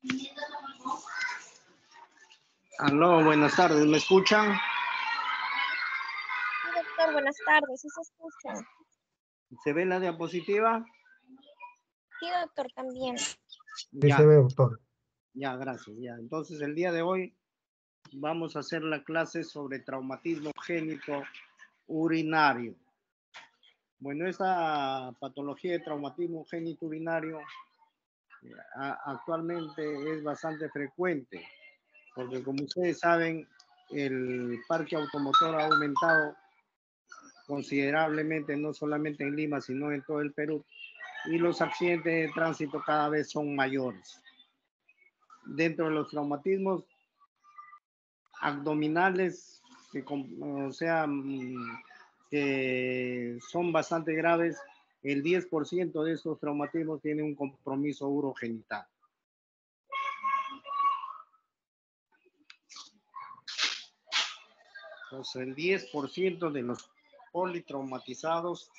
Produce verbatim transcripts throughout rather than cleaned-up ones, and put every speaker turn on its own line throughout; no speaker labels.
Aló, buenas tardes, ¿me escuchan?
Sí, doctor, buenas tardes, ¿sí se escucha?
¿Se ve la diapositiva?
Sí, doctor, también.
Sí
Ya,
se ve, doctor.
ya, gracias. Ya. Entonces, el día de hoy vamos a hacer la clase sobre traumatismo génito urinario. Bueno, esta patología de traumatismo génito urinario eh, a- actualmente es bastante frecuente, porque como ustedes saben, el parque automotor ha aumentado considerablemente, no solamente en Lima, sino en todo el Perú, y los accidentes de tránsito cada vez son mayores. Dentro de los traumatismos abdominales, que, o sea, que son bastante graves, el diez por ciento de estos traumatismos tiene un compromiso urogenital. Entonces, el diez por ciento de los politraumatizados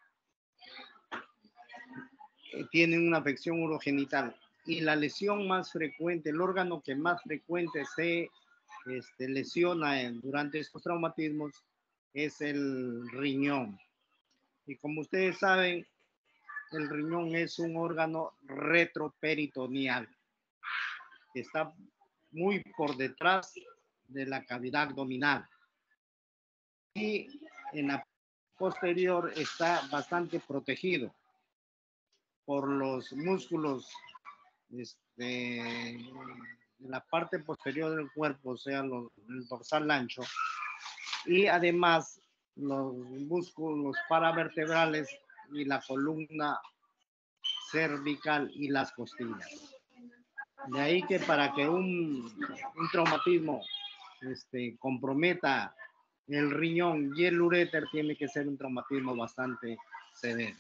eh, tienen una afección urogenital. Y la lesión más frecuente, el órgano que más frecuente se este, lesiona en, durante estos traumatismos es el riñón. Y como ustedes saben, el riñón es un órgano retroperitoneal que está muy por detrás de la cavidad abdominal. Y en la posterior está bastante protegido por los músculos este, de la parte posterior del cuerpo, o sea, los, el dorsal ancho, y además los músculos paravertebrales y la columna cervical y las costillas. De ahí que para que un, un traumatismo este, comprometa el riñón y el uréter, tiene que ser un traumatismo bastante severo.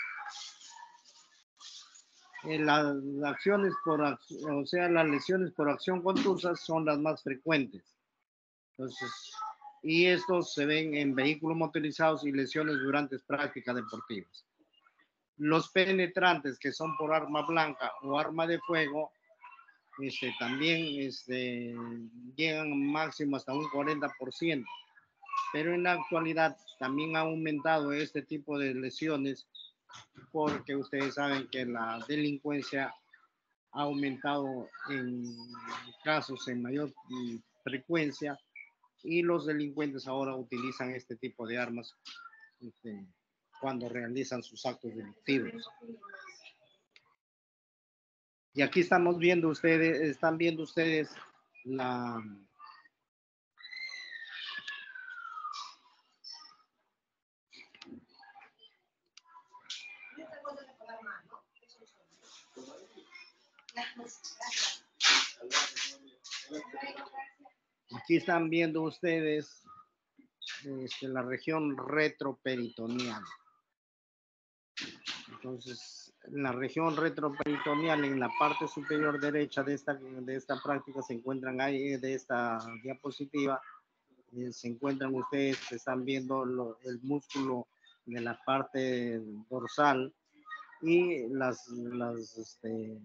Eh, las acciones por, o sea, las lesiones por acción contusa son las más frecuentes. Entonces, y estos se ven en vehículos motorizados y lesiones durante prácticas deportivas. Los penetrantes, que son por arma blanca o arma de fuego, este, también este, llegan máximo hasta un cuarenta por ciento. Pero en la actualidad también ha aumentado este tipo de lesiones porque ustedes saben que la delincuencia ha aumentado en casos en mayor frecuencia y los delincuentes ahora utilizan este tipo de armas este, cuando realizan sus actos delictivos. Y aquí estamos viendo ustedes, están viendo ustedes la Aquí están viendo ustedes este, la región retroperitoneal. Entonces, en la región retroperitoneal, en la parte superior derecha de esta, de esta práctica, se encuentran ahí, de esta diapositiva, eh, se encuentran ustedes, están viendo lo, el músculo de la parte dorsal y las, las, este,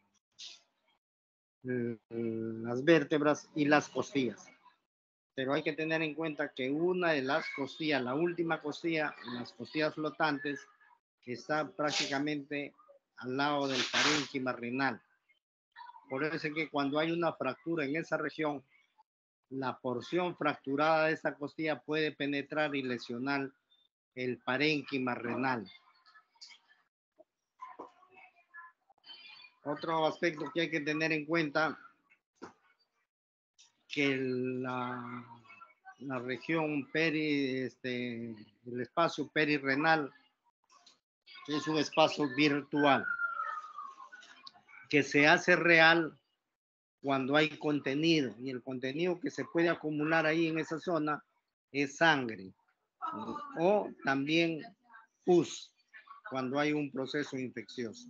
las vértebras y las costillas. Pero hay que tener en cuenta que una de las costillas, la última costilla, las costillas flotantes, está prácticamente al lado del parénquima renal. Por eso es que cuando hay una fractura en esa región, la porción fracturada de esa costilla puede penetrar y lesionar el parénquima renal. Otro aspecto que hay que tener en cuenta, que la, la región peri, este, el espacio perirrenal es un espacio virtual que se hace real cuando hay contenido, y el contenido que se puede acumular ahí en esa zona es sangre o también pus cuando hay un proceso infeccioso.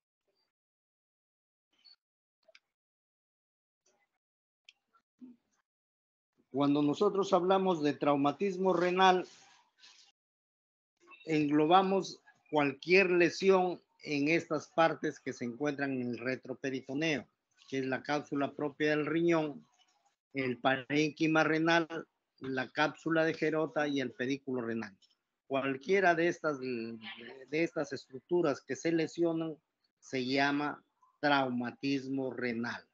Cuando nosotros hablamos de traumatismo renal, englobamos cualquier lesión en estas partes que se encuentran en el retroperitoneo, que es la cápsula propia del riñón, el parénquima renal, la cápsula de Gerota y el pedículo renal. Cualquiera de estas, de estas estructuras que se lesionan se llama traumatismo renal.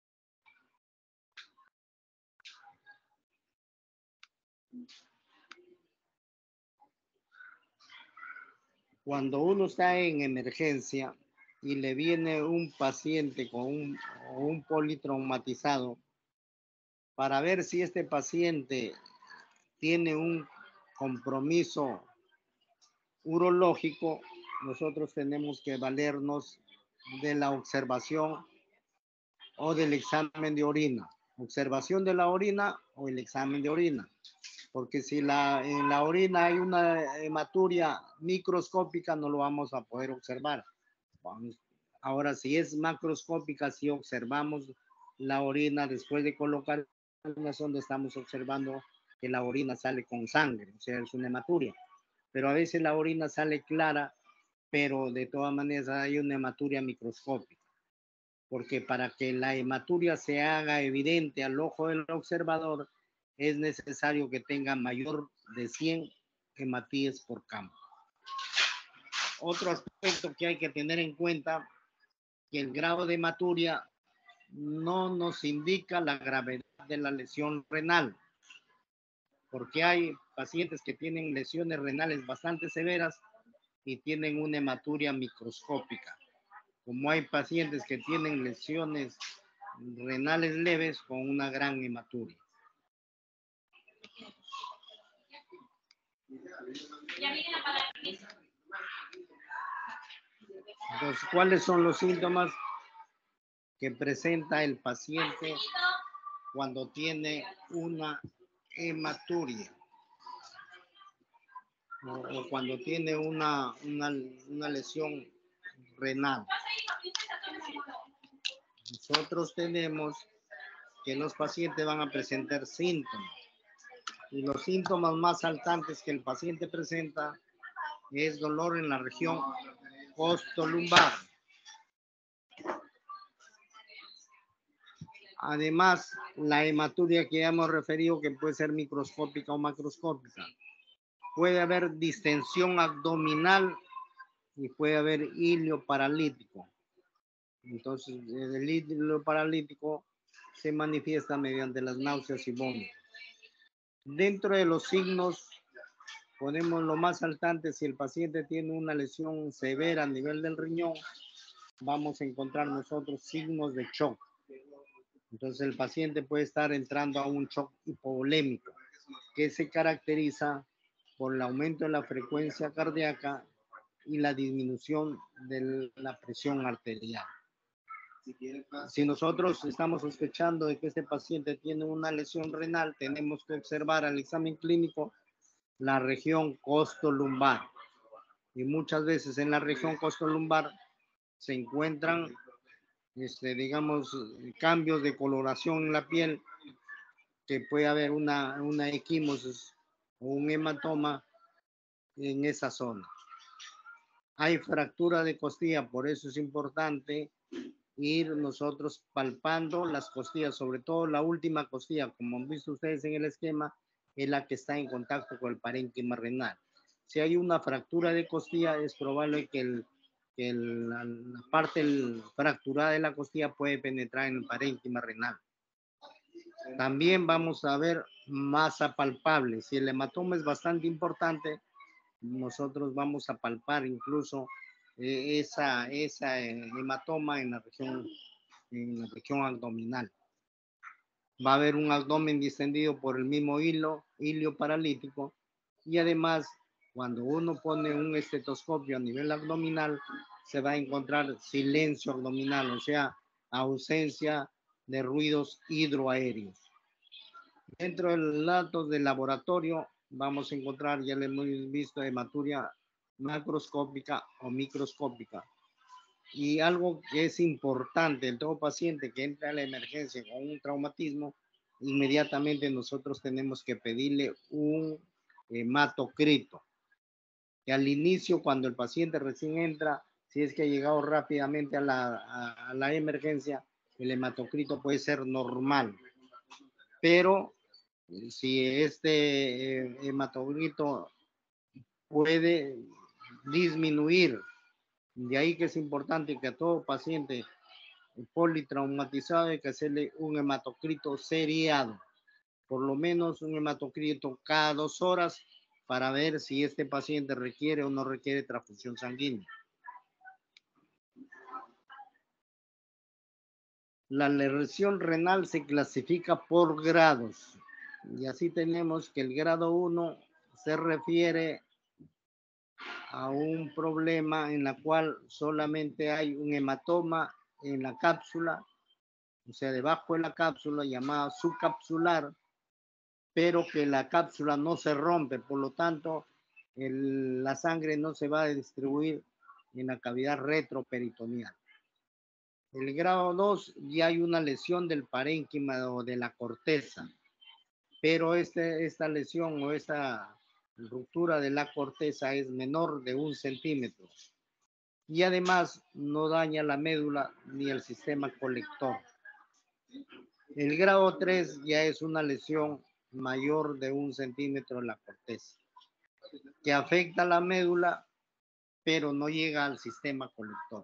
Cuando uno está en emergencia y le viene un paciente con un, un politraumatizado, para ver si este paciente tiene un compromiso urológico, nosotros tenemos que valernos de la observación o del examen de orina. Observación de la orina o el examen de orina. Porque si la, en la orina hay una hematuria microscópica, no lo vamos a poder observar. Ahora, si es macroscópica, si observamos la orina después de colocar una sonda, estamos observando que la orina sale con sangre, o sea, es una hematuria. Pero a veces la orina sale clara, pero de todas maneras hay una hematuria microscópica. Porque para que la hematuria se haga evidente al ojo del observador, es necesario que tenga mayor de cien hematíes por campo. Otro aspecto que hay que tener en cuenta, que el grado de hematuria no nos indica la gravedad de la lesión renal, porque hay pacientes que tienen lesiones renales bastante severas y tienen una hematuria microscópica, como hay pacientes que tienen lesiones renales leves con una gran hematuria. Entonces, ¿cuáles son los síntomas que presenta el paciente cuando tiene una hematuria o, o cuando tiene una, una, una lesión renal? Nosotros tenemos que los pacientes van a presentar síntomas, y los síntomas más saltantes que el paciente presenta es dolor en la región costolumbar. Además, la hematuria que ya hemos referido, que puede ser microscópica o macroscópica. Puede haber distensión abdominal y puede haber hilio paralítico. Entonces, el hilio paralítico se manifiesta mediante las náuseas y vómitos. Dentro de los signos, ponemos lo más saltante. Si el paciente tiene una lesión severa a nivel del riñón, vamos a encontrar nosotros signos de shock. Entonces el paciente puede estar entrando a un shock hipovolémico, que se caracteriza por el aumento de la frecuencia cardíaca y la disminución de la presión arterial. Si nosotros estamos sospechando de que este paciente tiene una lesión renal, tenemos que observar al examen clínico la región costolumbar. Y muchas veces en la región costolumbar se encuentran Este, digamos, cambios de coloración en la piel, que puede haber una, una equimosis o un hematoma en esa zona. Hay fractura de costilla, por eso es importante ir nosotros palpando las costillas, sobre todo la última costilla, como han visto ustedes en el esquema, es la que está en contacto con el parénquima renal. Si hay una fractura de costilla, es probable que el que la, la parte el, fracturada de la costilla puede penetrar en el parénquima renal. También vamos a ver masa palpable. Si el hematoma es bastante importante, nosotros vamos a palpar incluso eh, esa, esa eh, hematoma en la región, en la región abdominal. Va a haber un abdomen distendido por el mismo hilo, hilio paralítico, y además, cuando uno pone un estetoscopio a nivel abdominal, se va a encontrar silencio abdominal, o sea, ausencia de ruidos hidroaéreos. Dentro de los datos del laboratorio, vamos a encontrar, ya le hemos visto, hematuria macroscópica o microscópica. Y algo que es importante en todo paciente que entra a la emergencia con un traumatismo, inmediatamente nosotros tenemos que pedirle un hematocrito. Que al inicio, cuando el paciente recién entra, si es que ha llegado rápidamente a la, a, a la emergencia, el hematocrito puede ser normal, pero si este eh, hematocrito puede disminuir, de ahí que es importante que a todo paciente politraumatizado hay que hacerle un hematocrito seriado, por lo menos un hematocrito cada dos horas para ver si este paciente requiere o no requiere transfusión sanguínea. La lesión renal se clasifica por grados y así tenemos que el grado uno se refiere a un problema en la cual solamente hay un hematoma en la cápsula, o sea, debajo de la cápsula llamada subcapsular, pero que la cápsula no se rompe, por lo tanto, el, la sangre no se va a distribuir en la cavidad retroperitoneal. El grado dos ya hay una lesión del parénquima o de la corteza, pero este, esta lesión o esta ruptura de la corteza es menor de un centímetro y además no daña la médula ni el sistema colector. El grado tres ya es una lesión mayor de un centímetro en la corteza, que afecta a la médula, pero no llega al sistema colector.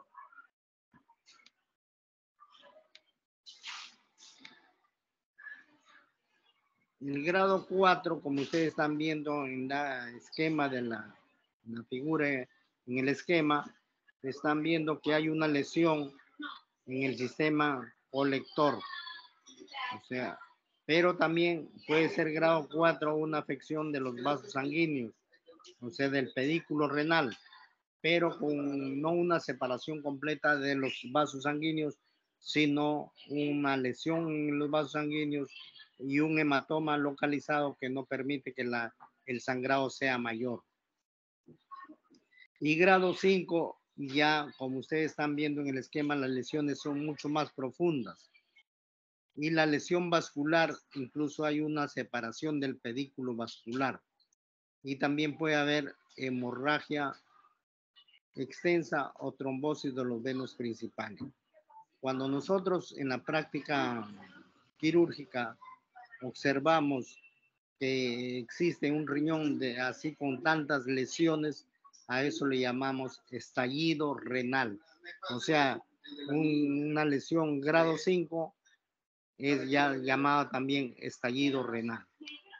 El grado cuatro, como ustedes están viendo en la esquema de la, la figura, en el esquema, están viendo que hay una lesión en el sistema colector. O sea, pero también puede ser grado cuatro una afección de los vasos sanguíneos, o sea, del pedículo renal, pero con no una separación completa de los vasos sanguíneos, sino una lesión en los vasos sanguíneos y un hematoma localizado que no permite que la, el sangrado sea mayor. Y grado cinco, ya como ustedes están viendo en el esquema, las lesiones son mucho más profundas. Y la lesión vascular, incluso hay una separación del pedículo vascular. Y también puede haber hemorragia extensa o trombosis de los venos principales. Cuando nosotros en la práctica quirúrgica observamos que existe un riñón de, así con tantas lesiones, a eso le llamamos estallido renal. O sea, un, una lesión grado cinco es ya llamada también estallido renal.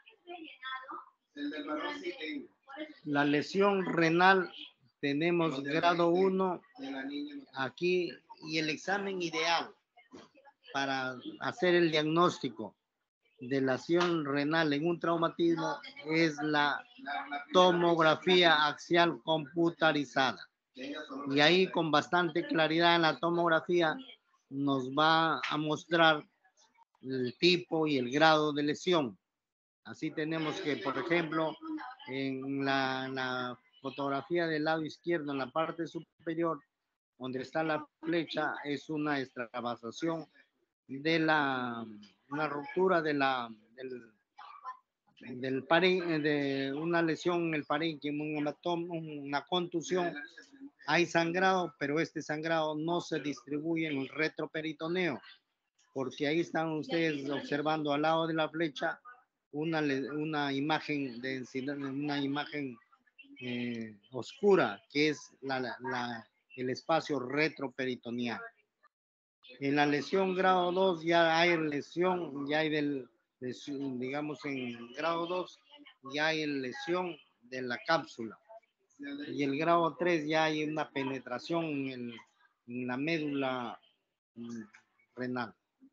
La lesión renal tenemos grado uno aquí y el examen ideal para hacer el diagnóstico de lesión renal en un traumatismo es la tomografía axial computarizada. Y ahí con bastante claridad en la tomografía nos va a mostrar el tipo y el grado de lesión. Así tenemos que, por ejemplo, en la, en la fotografía del lado izquierdo, en la parte superior, donde está la flecha, es una extravasación de la una ruptura de la del, del pare, de una lesión en el parénquima, un hematoma, una contusión. Hay sangrado, pero este sangrado no se distribuye en el retroperitoneo, porque ahí están ustedes observando al lado de la flecha una, una imagen de una imagen eh, oscura, que es la, la, el espacio retroperitoneal. En la lesión grado dos ya hay lesión, ya hay del, digamos en grado dos, ya hay lesión de la cápsula. Y el grado tres ya hay una penetración en, el, en la médula mm, renal.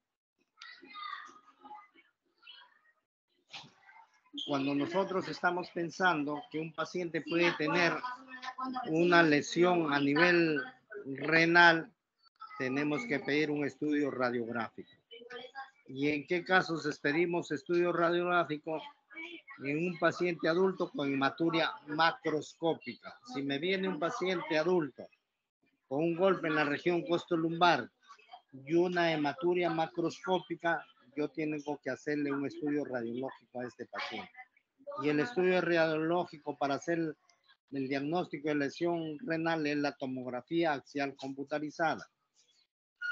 Cuando nosotros estamos pensando que un paciente puede tener una lesión a nivel renal, tenemos que pedir un estudio radiográfico. ¿Y en qué casos pedimos estudio radiográfico? En un paciente adulto con hematuria macroscópica. Si me viene un paciente adulto con un golpe en la región costolumbar y una hematuria macroscópica, yo tengo que hacerle un estudio radiológico a este paciente. Y el estudio radiológico para hacer el, el diagnóstico de lesión renal es la tomografía axial computarizada.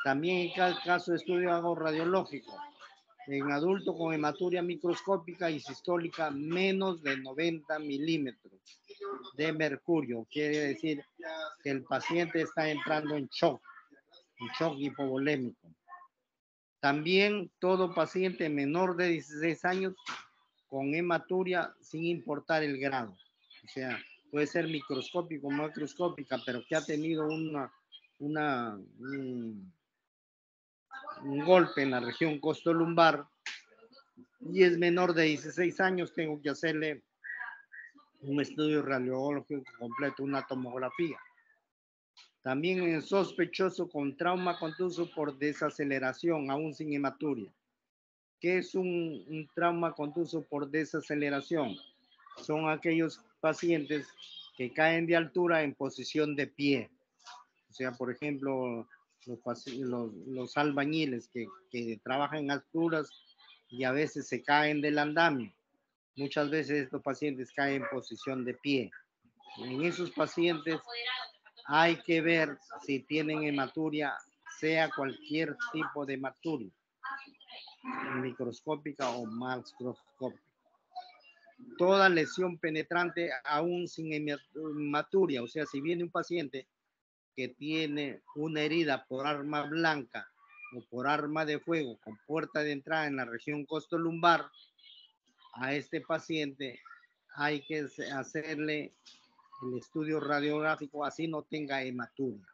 También en cada caso de estudio hago radiológico. En adulto con hematuria microscópica y sistólica menos de noventa milímetros de mercurio. Quiere decir que el paciente está entrando en shock, en shock hipovolémico. También todo paciente menor de dieciséis años con hematuria sin importar el grado. O sea, puede ser microscópico, macroscópica, pero que ha tenido una, una, un, un golpe en la región costolumbar y es menor de dieciséis años, tengo que hacerle un estudio radiológico completo, una tomografía. También en sospechoso con trauma contuso por desaceleración, aún sin hematuria. ¿Qué es un, un trauma contuso por desaceleración? Son aquellos pacientes que caen de altura en posición de pie. O sea, por ejemplo, los, los, los albañiles que, que trabajan en alturas y a veces se caen del andamio. Muchas veces estos pacientes caen en posición de pie. En esos pacientes hay que ver si tienen hematuria, sea cualquier tipo de hematuria, microscópica o macroscópica. Toda lesión penetrante aún sin hematuria, o sea, si viene un paciente que tiene una herida por arma blanca o por arma de fuego con puerta de entrada en la región costolumbar, a este paciente hay que hacerle el estudio radiográfico así no tenga hematuria.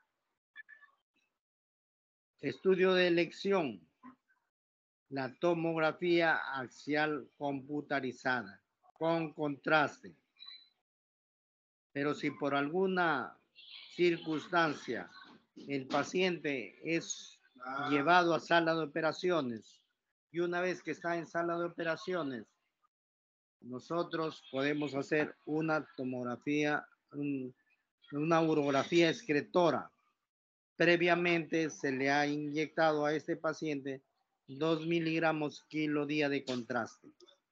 Estudio de elección, la tomografía axial computarizada con contraste. Pero si por alguna circunstancia el paciente es llevado a sala de operaciones y una vez que está en sala de operaciones, nosotros podemos hacer una tomografía, un, una urografía excretora. Previamente se le ha inyectado a este paciente dos miligramos kilo día de contraste.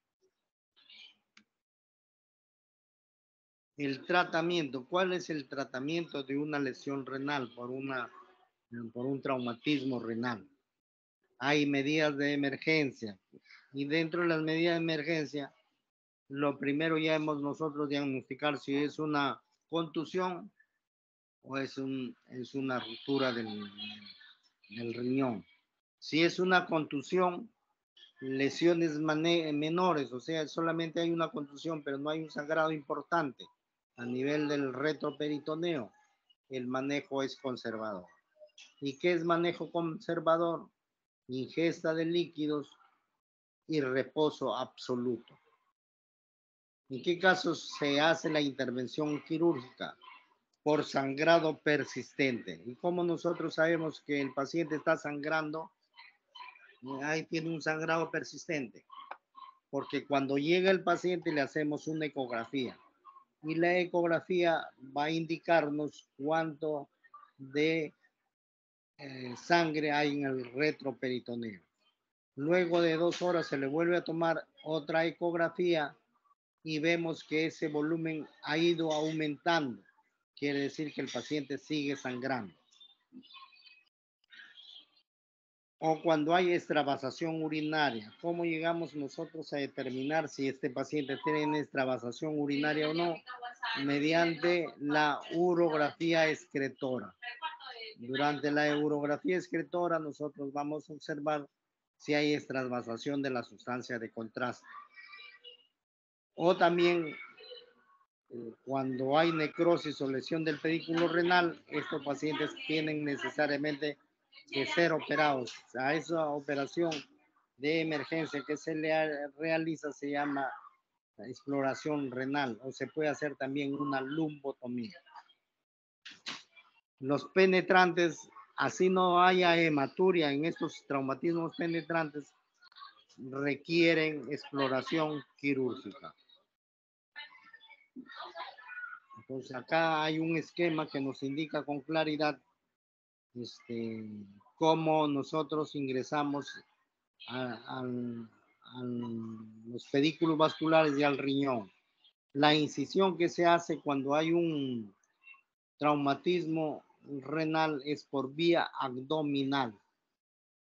El tratamiento, ¿cuál es el tratamiento de una lesión renal por, una, por un traumatismo renal? Hay medidas de emergencia y dentro de las medidas de emergencia, lo primero ya hemos nosotros diagnosticar si es una contusión o es, un, es una ruptura del, del riñón. Si es una contusión, lesiones menores, o sea, solamente hay una contusión, pero no hay un sangrado importante a nivel del retroperitoneo, el manejo es conservador. ¿Y qué es manejo conservador? Ingesta de líquidos y reposo absoluto. ¿En qué casos se hace la intervención quirúrgica? Por sangrado persistente. ¿Y cómo nosotros sabemos que el paciente está sangrando? Ahí tiene un sangrado persistente. Porque cuando llega el paciente le hacemos una ecografía. Y la ecografía va a indicarnos cuánto de eh, sangre hay en el retroperitoneo. Luego de dos horas se le vuelve a tomar otra ecografía y vemos que ese volumen ha ido aumentando. Quiere decir que el paciente sigue sangrando. O cuando hay extravasación urinaria, ¿cómo llegamos nosotros a determinar si este paciente tiene extravasación urinaria o no? Mediante la urografía excretora. Durante la urografía excretora nosotros vamos a observar si hay extravasación de la sustancia de contraste. O también eh, cuando hay necrosis o lesión del pedículo renal, estos pacientes tienen necesariamente que ser operados. A esa operación de emergencia que se le realiza se llama exploración renal o se puede hacer también una lumbotomía. Los penetrantes, así no haya hematuria en estos traumatismos penetrantes, requieren exploración quirúrgica. Entonces acá hay un esquema que nos indica con claridad este, cómo nosotros ingresamos a, a, a los pedículos vasculares y al riñón. La incisión que se hace cuando hay un traumatismo renal es por vía abdominal.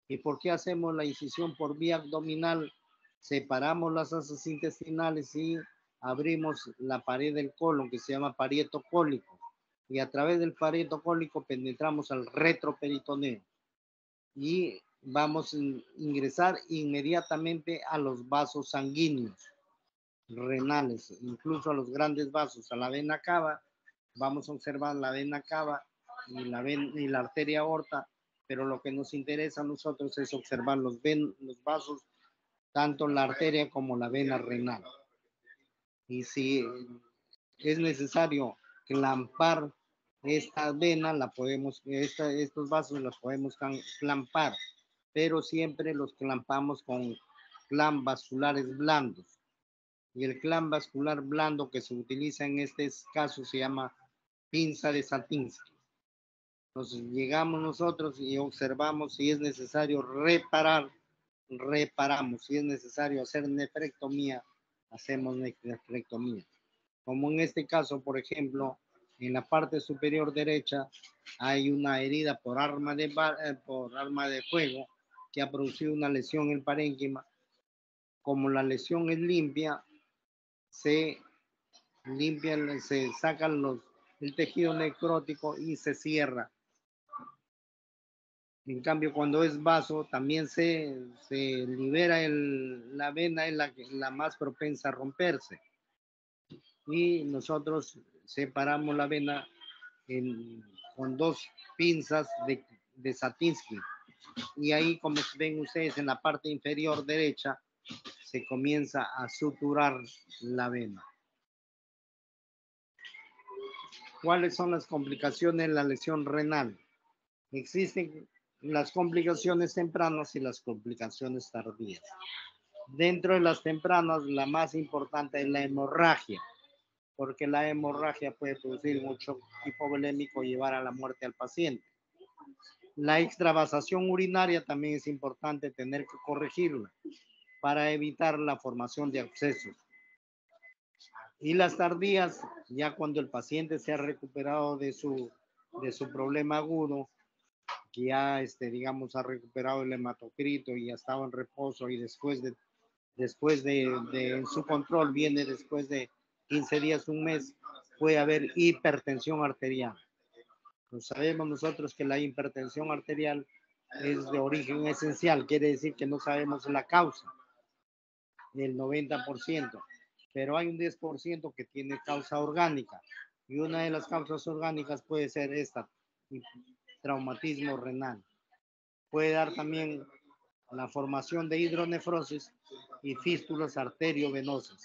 ¿Y por qué hacemos la incisión por vía abdominal? Separamos las asas intestinales y abrimos la pared del colon, que se llama parieto cólico. Y a través del parieto cólico penetramos al retroperitoneo. Y vamos a ingresar inmediatamente a los vasos sanguíneos renales, incluso a los grandes vasos, a la vena cava. Vamos a observar la vena cava y la, ven, y la arteria aorta, pero lo que nos interesa a nosotros es observar los, ven, los vasos, tanto la arteria como la vena renal. Y si es necesario clampar esta vena, la podemos, esta, estos vasos los podemos clampar, pero siempre los clampamos con clamp vasculares blandos. Y el clamp vascular blando que se utiliza en este caso se llama pinza de Satinsky. Entonces llegamos nosotros y observamos si es necesario reparar, reparamos. Si es necesario hacer nefrectomía, hacemos nefrectomía. Como en este caso, por ejemplo, en la parte superior derecha hay una herida por arma de, por arma de fuego que ha producido una lesión en el parénquima. Como la lesión es limpia, se limpia, se sacan los, el tejido necrótico y se cierra. En cambio, cuando es vaso, también se, se libera el, la vena, es la, la más propensa a romperse. Y nosotros separamos la vena en, con dos pinzas de, de Satinsky. Y ahí, como ven ustedes, en la parte inferior derecha, se comienza a suturar la vena. ¿Cuáles son las complicaciones de la lesión renal? Existen las complicaciones tempranas y las complicaciones tardías. Dentro de las tempranas, la más importante es la hemorragia, porque la hemorragia puede producir mucho hipovolémico y llevar a la muerte al paciente. La extravasación urinaria también es importante tener que corregirla para evitar la formación de abscesos. Y las tardías, ya cuando el paciente se ha recuperado de su, de su problema agudo, que ya, este, digamos, ha recuperado el hematocrito y ya estaba en reposo y después de, después de, de en su control viene después de quince días, un mes, puede haber hipertensión arterial. Pues sabemos nosotros que la hipertensión arterial es de origen esencial, quiere decir que no sabemos la causa, el noventa por ciento, pero hay un diez por ciento que tiene causa orgánica y una de las causas orgánicas puede ser esta, traumatismo renal. Puede dar también la formación de hidronefrosis y fístulas arteriovenosas.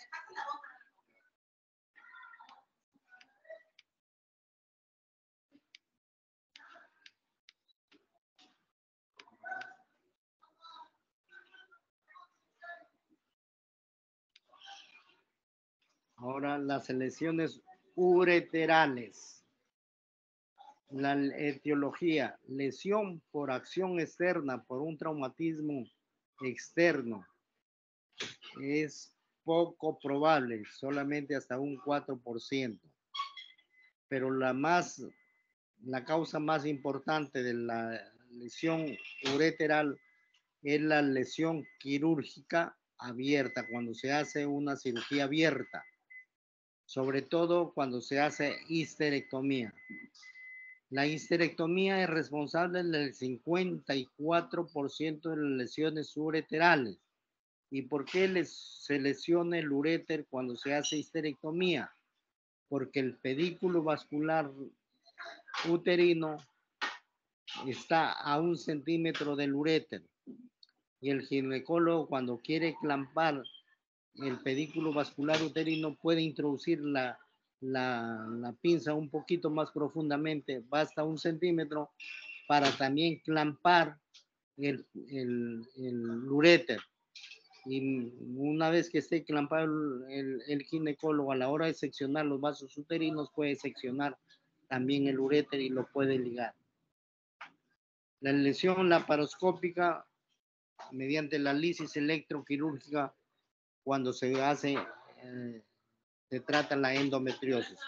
Ahora las lesiones ureterales. La etiología, lesión por acción externa, por un traumatismo externo. Es poco probable, solamente hasta un cuatro por ciento. Pero la más, la causa más importante de la lesión ureteral es la lesión quirúrgica abierta, cuando se hace una cirugía abierta, sobre todo cuando se hace histerectomía. La histerectomía es responsable del cincuenta y cuatro por ciento de las lesiones ureterales. ¿Y por qué les, se lesiona el uréter cuando se hace histerectomía? Porque el pedículo vascular uterino está a un centímetro del uréter. Y el ginecólogo, cuando quiere clampar el pedículo vascular uterino, puede introducir la, la, la pinza un poquito más profundamente, va hasta un centímetro, para también clampar el, el, el uréter. Y una vez que esté clampado el, el, el ginecólogo, a la hora de seccionar los vasos uterinos, puede seccionar también el uréter y lo puede ligar. La lesión laparoscópica mediante la lisis electroquirúrgica, cuando se hace, eh, se trata la endometriosis.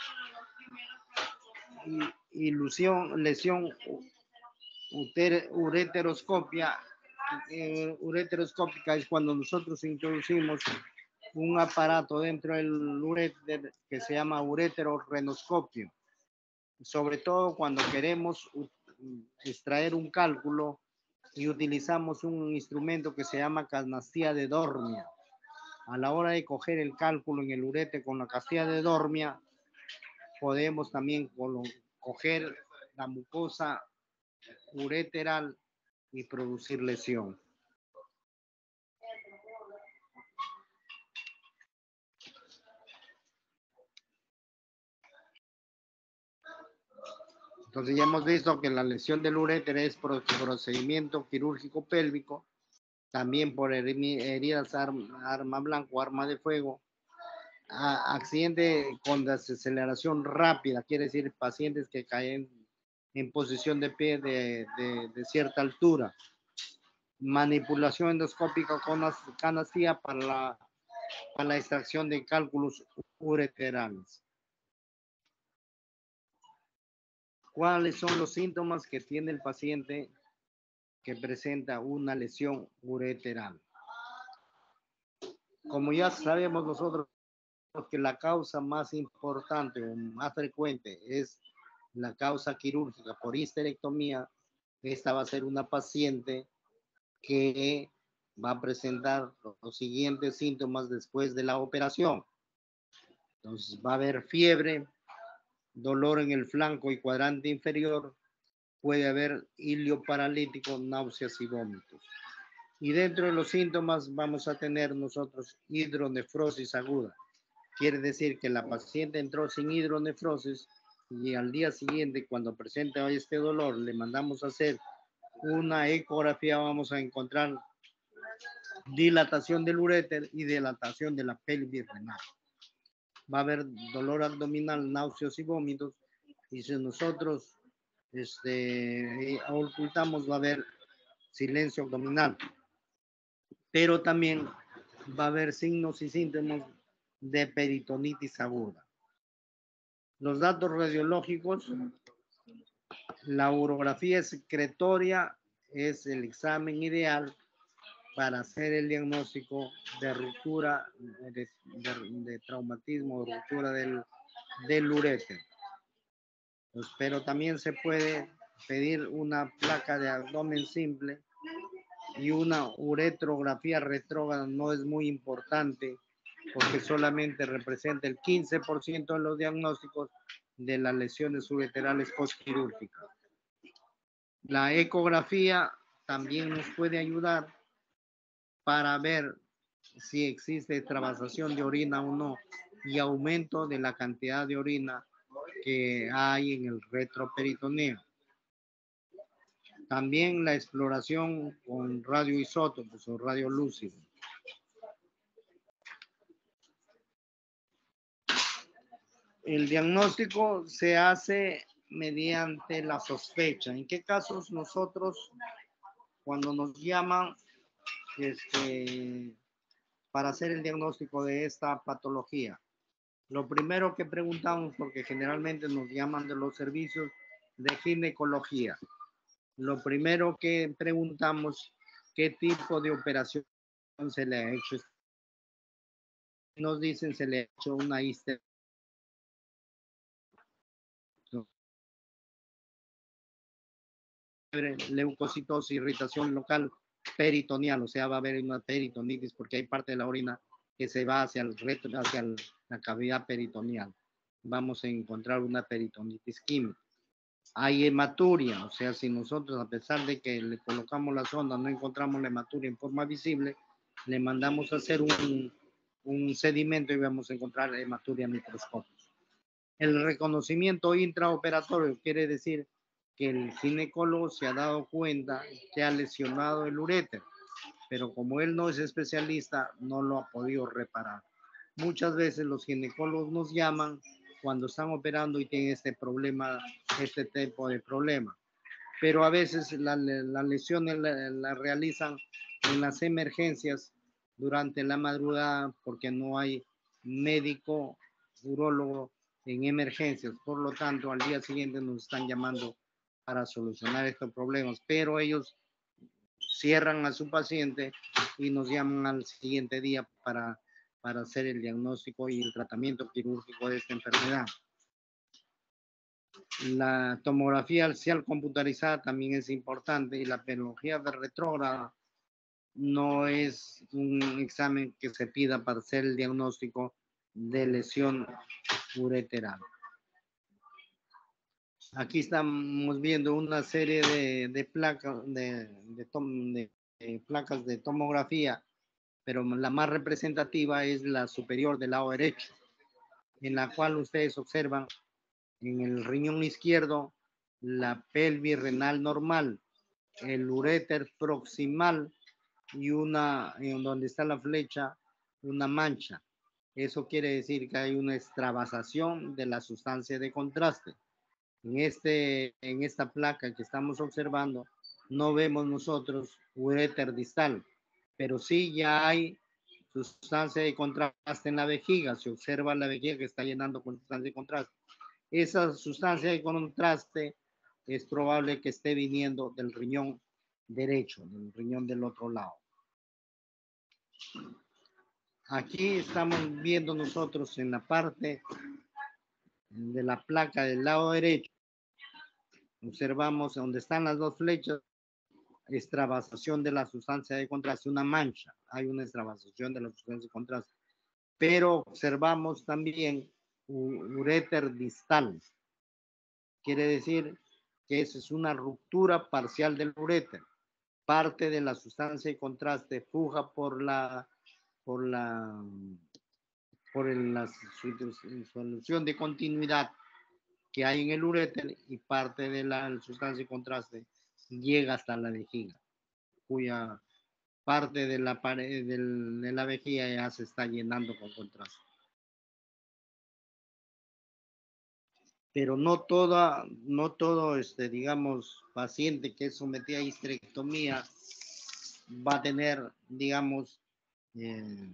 Y ilusión, lesión uter, ureteroscopia eh, ureteroscópica es cuando nosotros introducimos un aparato dentro del uréter que se llama ureterorenoscopio, sobre todo cuando queremos extraer un cálculo y utilizamos un instrumento que se llama canastilla de Dormia. A la hora de coger el cálculo en el ureter con la canastilla de Dormia, podemos también coger la mucosa ureteral y producir lesión. Entonces ya hemos visto que la lesión del uréter es por procedimiento quirúrgico pélvico, también por heridas arma, arma blanco, arma de fuego, a, accidente con desaceleración rápida, quiere decir pacientes que caen en posición de pie de, de, de cierta altura, manipulación endoscópica con canastilla para la, para la extracción de cálculos ureterales. ¿Cuáles son los síntomas que tiene el paciente que presenta una lesión ureteral? Como ya sabemos nosotros que la causa más importante o más frecuente es la causa quirúrgica por histerectomía, esta va a ser una paciente que va a presentar los siguientes síntomas después de la operación. Entonces va a haber fiebre, dolor en el flanco y cuadrante inferior, puede haber hilio paralítico, náuseas y vómitos. Y dentro de los síntomas vamos a tener nosotros hidronefrosis aguda. Quiere decir que la paciente entró sin hidronefrosis y al día siguiente, cuando presenta este dolor, le mandamos a hacer una ecografía, vamos a encontrar dilatación del uréter y dilatación de la pelvis renal. Va a haber dolor abdominal, náuseas y vómitos, y si nosotros este, ocultamos va a haber silencio abdominal, pero también va a haber signos y síntomas de peritonitis aguda. Los datos radiológicos, la urografía secretoria es el examen ideal para hacer el diagnóstico de ruptura, de, de, de traumatismo, de ruptura del, del uréter. Pues, pero también se puede pedir una placa de abdomen simple y una uretrografía retrógrada no es muy importante porque solamente representa el quince por ciento de los diagnósticos de las lesiones ureterales postquirúrgicas. La ecografía también nos puede ayudar para ver si existe extravasación de orina o no y aumento de la cantidad de orina que hay en el retroperitoneo. También la exploración con radioisótopos o radiolúcido. El diagnóstico se hace mediante la sospecha. ¿En qué casos nosotros, cuando nos llaman este, para hacer el diagnóstico de esta patología? Lo primero que preguntamos, porque generalmente nos llaman de los servicios de ginecología, lo primero que preguntamos, ¿qué tipo de operación se le ha hecho? Nos dicen se le ha hecho una histerectomía, leucocitosis, irritación local peritoneal, o sea, va a haber una peritonitis porque hay parte de la orina que se va hacia el retro, hacia el, la cavidad peritoneal. Vamos a encontrar una peritonitis química. Hay hematuria, o sea, si nosotros a pesar de que le colocamos la sonda no encontramos la hematuria en forma visible, le mandamos a hacer un, un sedimento y vamos a encontrar hematuria microscópica. El reconocimiento intraoperatorio quiere decir que el ginecólogo se ha dado cuenta que ha lesionado el uréter, pero como él no es especialista, no lo ha podido reparar. Muchas veces los ginecólogos nos llaman cuando están operando y tienen este problema, este tipo de problema. Pero a veces las la lesiones la, la realizan en las emergencias durante la madrugada porque no hay médico, urólogo en emergencias. Por lo tanto, al día siguiente nos están llamando para solucionar estos problemas. Pero ellos cierran a su paciente y nos llaman al siguiente día para, para hacer el diagnóstico y el tratamiento quirúrgico de esta enfermedad. La tomografía axial computarizada también es importante y la pedología retrógrada no es un examen que se pida para hacer el diagnóstico de lesión ureteral. Aquí estamos viendo una serie de, de placas de, de, tom, de, de placas de tomografía, pero la más representativa es la superior del lado derecho, en la cual ustedes observan en el riñón izquierdo la pelvis renal normal, el uréter proximal y una, en donde está la flecha, una mancha. Eso quiere decir que hay una extravasación de la sustancia de contraste. En, este, en esta placa que estamos observando, no vemos nosotros uréter distal, pero sí ya hay sustancia de contraste en la vejiga. Se observa la vejiga que está llenando con sustancia de contraste. Esa sustancia de contraste es probable que esté viniendo del riñón derecho, del riñón del otro lado. Aquí estamos viendo nosotros en la parte de la placa del lado derecho. Observamos donde están las dos flechas, extravasación de la sustancia de contraste, una mancha. Hay una extravasación de la sustancia de contraste. Pero observamos también uréter distal. Quiere decir que esa es una ruptura parcial del uréter. Parte de la sustancia de contraste fuga por la, por la, por el, la solución de continuidad que hay en el uréter y parte de la sustancia de contraste llega hasta la vejiga, cuya parte de la pared del, de la vejiga ya se está llenando con contraste. Pero no toda, no todo, este, digamos, paciente que es sometido a histerectomía va a tener, digamos, eh,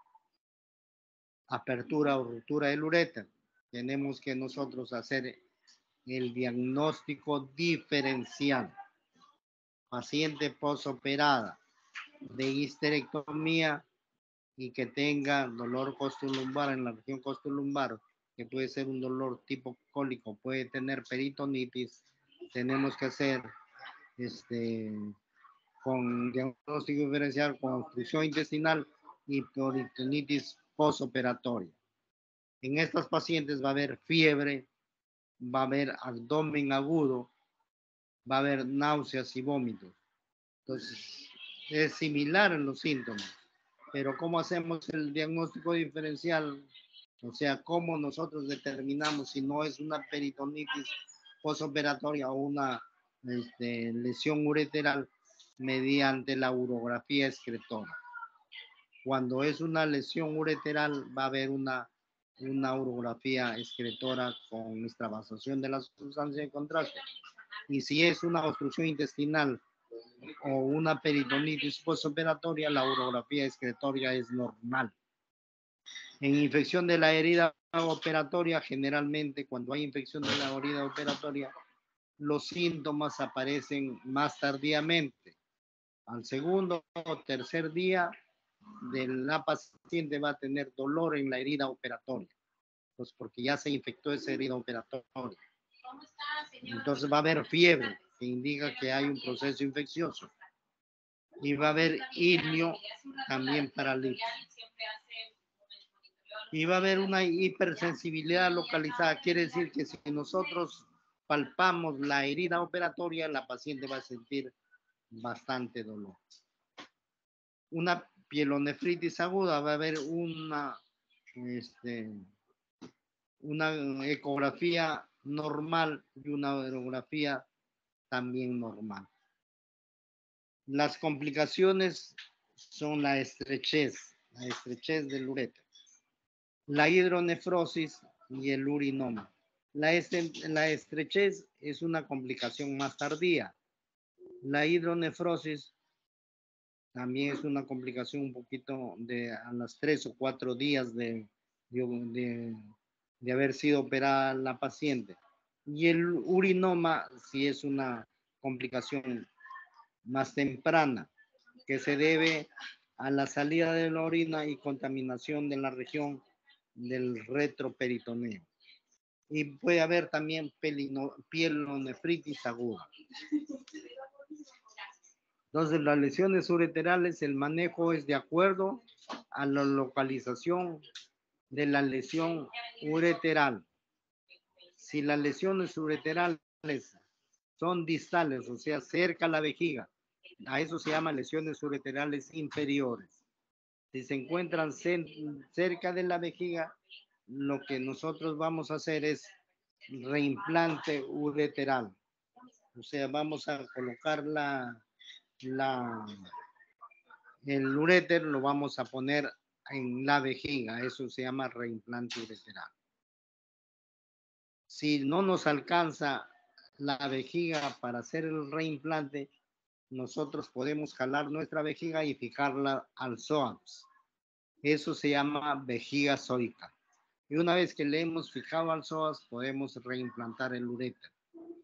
apertura o ruptura del uréter. Tenemos que nosotros hacer el diagnóstico diferencial. Paciente posoperada de histerectomía y que tenga dolor costolumbar en la región costolumbar, que puede ser un dolor tipo cólico, puede tener peritonitis, tenemos que hacer este, con diagnóstico diferencial con obstrucción intestinal y peritonitis posoperatoria. En estas pacientes va a haber fiebre, va a haber abdomen agudo, va a haber náuseas y vómitos. Entonces, es similar en los síntomas, pero ¿cómo hacemos el diagnóstico diferencial? O sea, ¿cómo nosotros determinamos si no es una peritonitis posoperatoria o una este, lesión ureteral mediante la urografía excretora? Cuando es una lesión ureteral va a haber una, una urografía excretora con extravasación de la sustancia de contraste. Y si es una obstrucción intestinal o una peritonitis postoperatoria, la urografía excretoria es normal. En infección de la herida operatoria, generalmente cuando hay infección de la herida operatoria, los síntomas aparecen más tardíamente. Al segundo o tercer día de la paciente va a tener dolor en la herida operatoria, pues porque ya se infectó esa herida operatoria. Entonces va a haber fiebre, que indica que hay un proceso infeccioso. Y va a haber ilio, también parálisis. Y va a haber una hipersensibilidad localizada. Quiere decir que si nosotros palpamos la herida operatoria, la paciente va a sentir bastante dolor. Una pielonefritis aguda, va a haber una, este, una ecografía normal y una ecografía también normal. Las complicaciones son la estrechez, la estrechez del uréter, la hidronefrosis y el urinoma. La, est la estrechez es una complicación más tardía. La hidronefrosis también es una complicación un poquito de a las tres o cuatro días de, de, de, de haber sido operada la paciente. Y el urinoma sí es una complicación más temprana. que se debe a la salida de la orina y contaminación de la región del retroperitoneo. Y puede haber también pielonefritis aguda. Entonces, las lesiones ureterales, el manejo es de acuerdo a la localización de la lesión ureteral. Si las lesiones ureterales son distales, o sea, cerca a la vejiga, a eso se llama lesiones ureterales inferiores. Si se encuentran cerca de la vejiga, lo que nosotros vamos a hacer es reimplante ureteral. O sea, vamos a colocar la, la, el uréter, lo vamos a poner en la vejiga. Eso se llama reimplante ureteral. Si no nos alcanza la vejiga para hacer el reimplante, nosotros podemos jalar nuestra vejiga y fijarla al psoas. Eso se llama vejiga zoica. Y una vez que le hemos fijado al psoas, podemos reimplantar el uréter.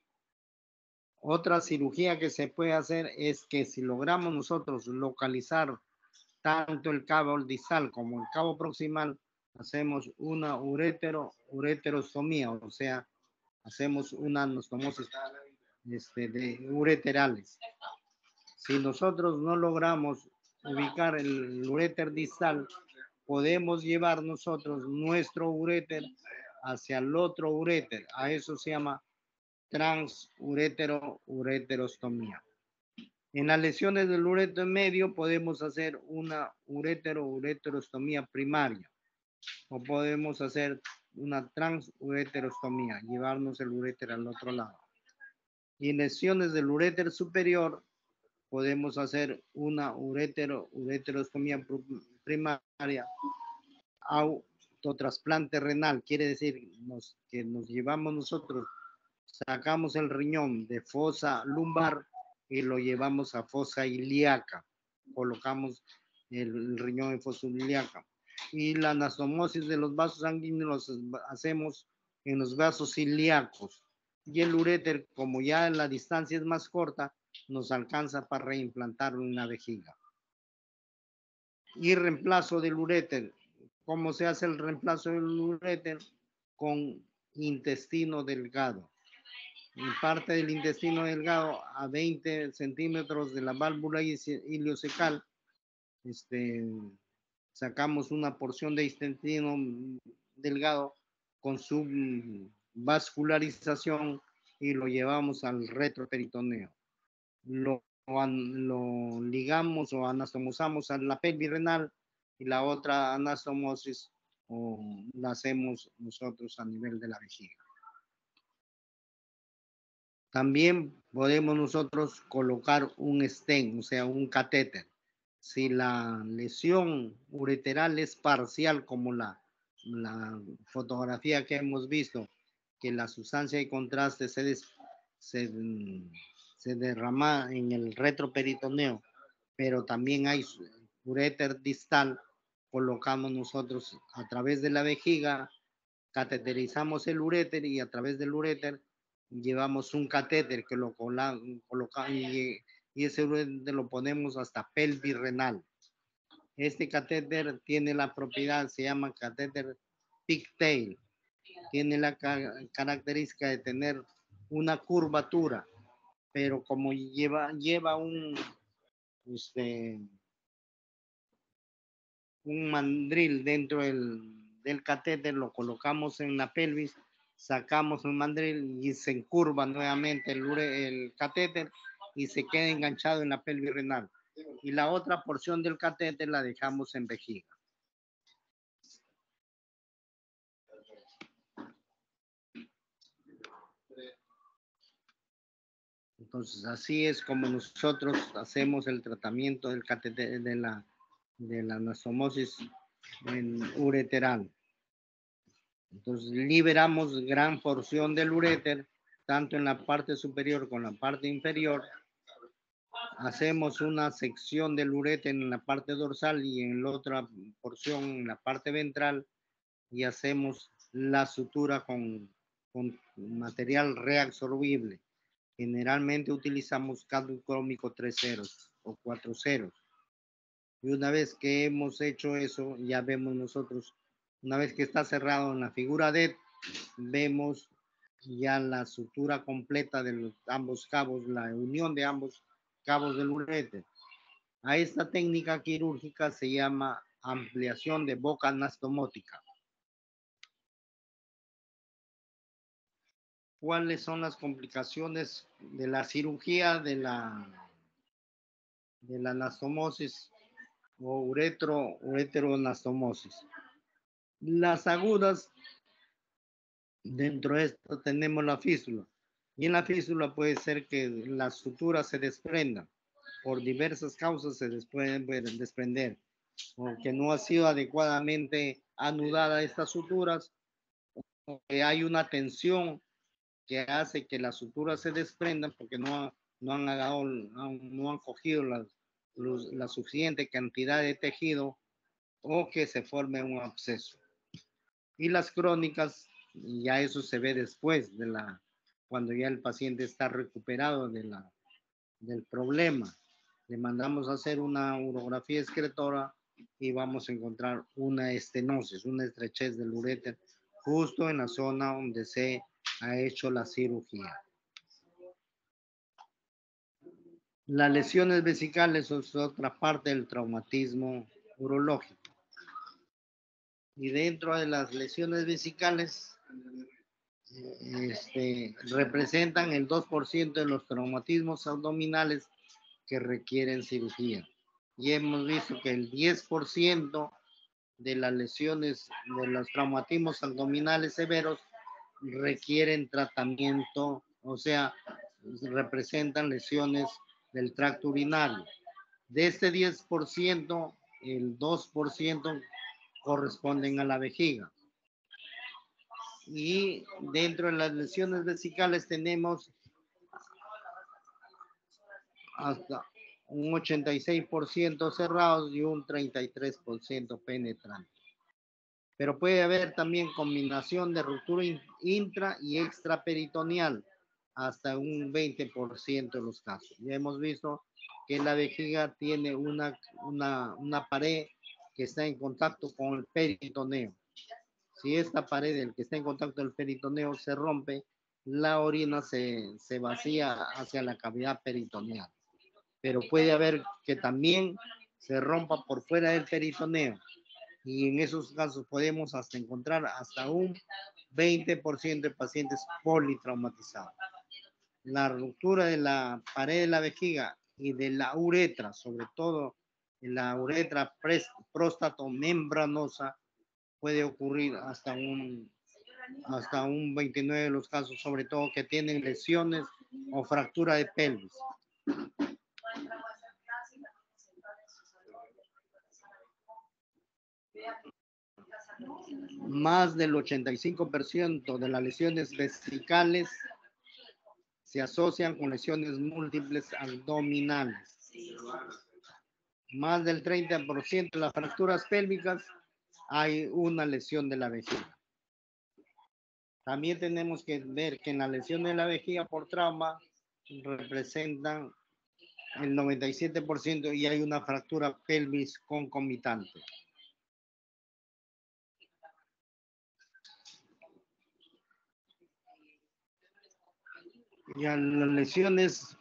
Otra cirugía que se puede hacer es que si logramos nosotros localizar tanto el cabo distal como el cabo proximal, hacemos una urétero, ureterostomía, o sea, hacemos una anastomosis este, de ureterales. Si nosotros no logramos ubicar el uréter distal, podemos llevar nosotros nuestro uréter hacia el otro uréter. A eso se llama transurétero ureterostomía. En las lesiones del ureter medio podemos hacer una urétero ureterostomía primaria o podemos hacer una transureterostomía, llevarnos el uréter al otro lado. Y en lesiones del uréter superior podemos hacer una urétero ureterostomía primaria, autotrasplante renal, quiere decir nos, que nos llevamos nosotros, sacamos el riñón de fosa lumbar y lo llevamos a fosa ilíaca, colocamos el, el riñón en fosa ilíaca. Y la anastomosis de los vasos sanguíneos los hacemos en los vasos ilíacos. Y el uréter, como ya la distancia es más corta, nos alcanza para reimplantarlo en la vejiga. Y reemplazo del uréter. ¿Cómo se hace el reemplazo del uréter? Con intestino delgado. En parte del intestino delgado a veinte centímetros de la válvula iliocecal, este, sacamos una porción de intestino delgado con su vascularización y lo llevamos al retroperitoneo. Lo, lo ligamos o anastomosamos a la pelvis renal y la otra anastomosis o la hacemos nosotros a nivel de la vejiga. También podemos nosotros colocar un stent, o sea, un catéter. Si la lesión ureteral es parcial, como la, la fotografía que hemos visto, que la sustancia de contraste se, des, se, se derrama en el retroperitoneo, pero también hay uréter distal, colocamos nosotros a través de la vejiga, cateterizamos el uréter y a través del uréter llevamos un catéter que lo colocamos y, y ese uréter lo ponemos hasta pelvis renal. Este catéter tiene la propiedad, se llama catéter pigtail, tiene la ca característica de tener una curvatura, pero como lleva, lleva un, este, un mandril dentro del, del catéter, lo colocamos en la pelvis, sacamos un mandril y se encurva nuevamente el, el catéter y se queda enganchado en la pelvis renal. Y la otra porción del catéter la dejamos en vejiga. Entonces, así es como nosotros hacemos el tratamiento del catéter, de la, de la anastomosis ureteral. Entonces, liberamos gran porción del uréter, tanto en la parte superior como en la parte inferior. Hacemos una sección del uréter en la parte dorsal y en la otra porción en la parte ventral y hacemos la sutura con, con material reabsorbible. Generalmente utilizamos cadmio crómico tres ceros o cuatro ceros. Y una vez que hemos hecho eso, ya vemos nosotros, una vez que está cerrado en la figura D, vemos ya la sutura completa de los, ambos cabos, la unión de ambos cabos del uréter. A esta técnica quirúrgica se llama ampliación de boca anastomótica. ¿Cuáles son las complicaciones de la cirugía de la, de la anastomosis o uretro, ureteroanastomosis? Las agudas, dentro de esto tenemos la fístula. Y en la fístula puede ser que las suturas se desprendan. Por diversas causas se pueden desprender. O que no ha sido adecuadamente anudada estas suturas, o que hay una tensión que hace que las suturas se desprendan porque no, no han agarrado, no, no han cogido la, la suficiente cantidad de tejido, o que se forme un absceso. Y las crónicas, ya eso se ve después de la, cuando ya el paciente está recuperado de la, del problema. Le mandamos a hacer una urografía excretora y vamos a encontrar una estenosis, una estrechez del uréter, justo en la zona donde se ha hecho la cirugía. Las lesiones vesicales son otra parte del traumatismo urológico. Y dentro de las lesiones vesicales, este, representan el dos por ciento de los traumatismos abdominales que requieren cirugía. Y hemos visto que el diez por ciento de las lesiones, de los traumatismos abdominales severos, requieren tratamiento, o sea, representan lesiones del tracto urinario. De este diez por ciento, el dos por ciento corresponden a la vejiga. Y dentro de las lesiones vesicales tenemos hasta un ochenta y seis por ciento cerrados y un treinta y tres por ciento penetrantes. Pero puede haber también combinación de ruptura intra y extraperitoneal, hasta un veinte por ciento de los casos. Ya hemos visto que la vejiga tiene una, una, una pared que está en contacto con el peritoneo. Si esta pared, el que está en contacto con el peritoneo, se rompe, la orina se, se vacía hacia la cavidad peritoneal. Pero puede haber que también se rompa por fuera del peritoneo. Y en esos casos podemos hasta encontrar hasta un veinte por ciento de pacientes politraumatizados. La ruptura de la pared de la vejiga y de la uretra, sobre todo la uretra próstato-membranosa, puede ocurrir hasta un, hasta un veintinueve de los casos, sobre todo que tienen lesiones o fractura de pelvis. Más del ochenta y cinco por ciento de las lesiones vesicales se asocian con lesiones múltiples abdominales. Más del treinta por ciento de las fracturas pélvicas hay una lesión de la vejiga. También tenemos que ver que en la lesión de la vejiga por trauma representan el noventa y siete por ciento y hay una fractura pelvis concomitante. Y a las lesiones,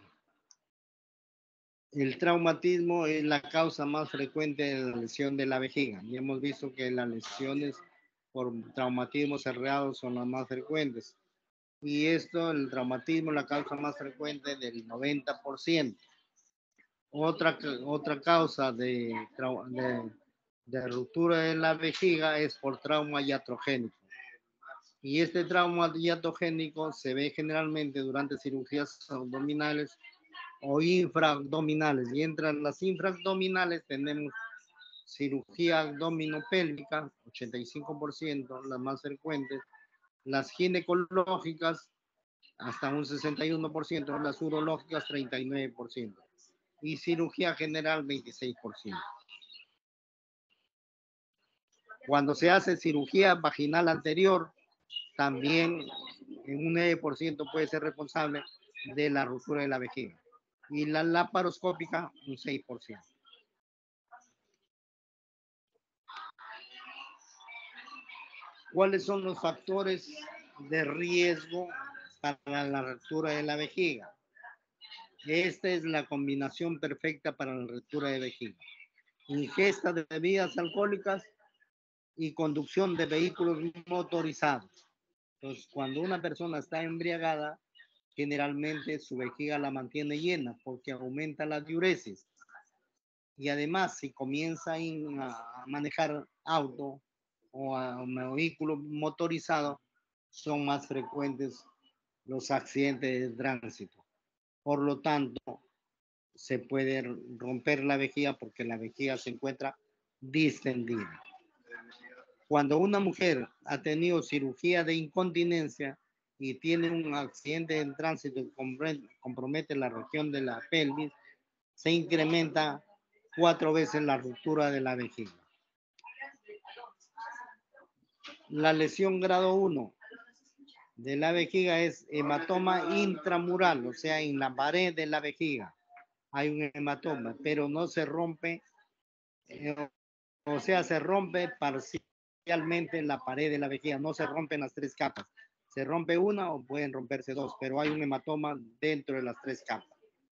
el traumatismo es la causa más frecuente de la lesión de la vejiga. Y hemos visto que las lesiones por traumatismo cerrados son las más frecuentes. Y esto, el traumatismo, la causa más frecuente del noventa por ciento. Otra, otra causa de, de, de ruptura de la vejiga es por trauma iatrogénico. Y este trauma iatrogénico se ve generalmente durante cirugías abdominales o infraabdominales. Y entre las infraabdominales tenemos cirugía abdominopélvica, ochenta y cinco por ciento, las más frecuentes. Las ginecológicas, hasta un sesenta y uno por ciento. Las urológicas, treinta y nueve por ciento. Y cirugía general, veintiséis por ciento. Cuando se hace cirugía vaginal anterior, también en un nueve por ciento puede ser responsable de la ruptura de la vejiga. Y la laparoscópica, un seis por ciento. ¿Cuáles son los factores de riesgo para la ruptura de la vejiga? Esta es la combinación perfecta para la ruptura de vejiga. Ingesta de bebidas alcohólicas y conducción de vehículos motorizados. Entonces, cuando una persona está embriagada, generalmente su vejiga la mantiene llena porque aumenta la diuresis. Y además, si comienza a manejar auto o a un vehículo motorizado, son más frecuentes los accidentes de tránsito. Por lo tanto, se puede romper la vejiga porque la vejiga se encuentra distendida. Cuando una mujer ha tenido cirugía de incontinencia y tiene un accidente en tránsito que compromete la región de la pelvis, se incrementa cuatro veces la ruptura de la vejiga. La lesión grado uno de la vejiga es hematoma intramural, o sea, en la pared de la vejiga hay un hematoma, pero no se rompe, eh, o sea, se rompe parcialmente la pared de la vejiga, no se rompen las tres capas. Se rompe una o pueden romperse dos, pero hay un hematoma dentro de las tres capas.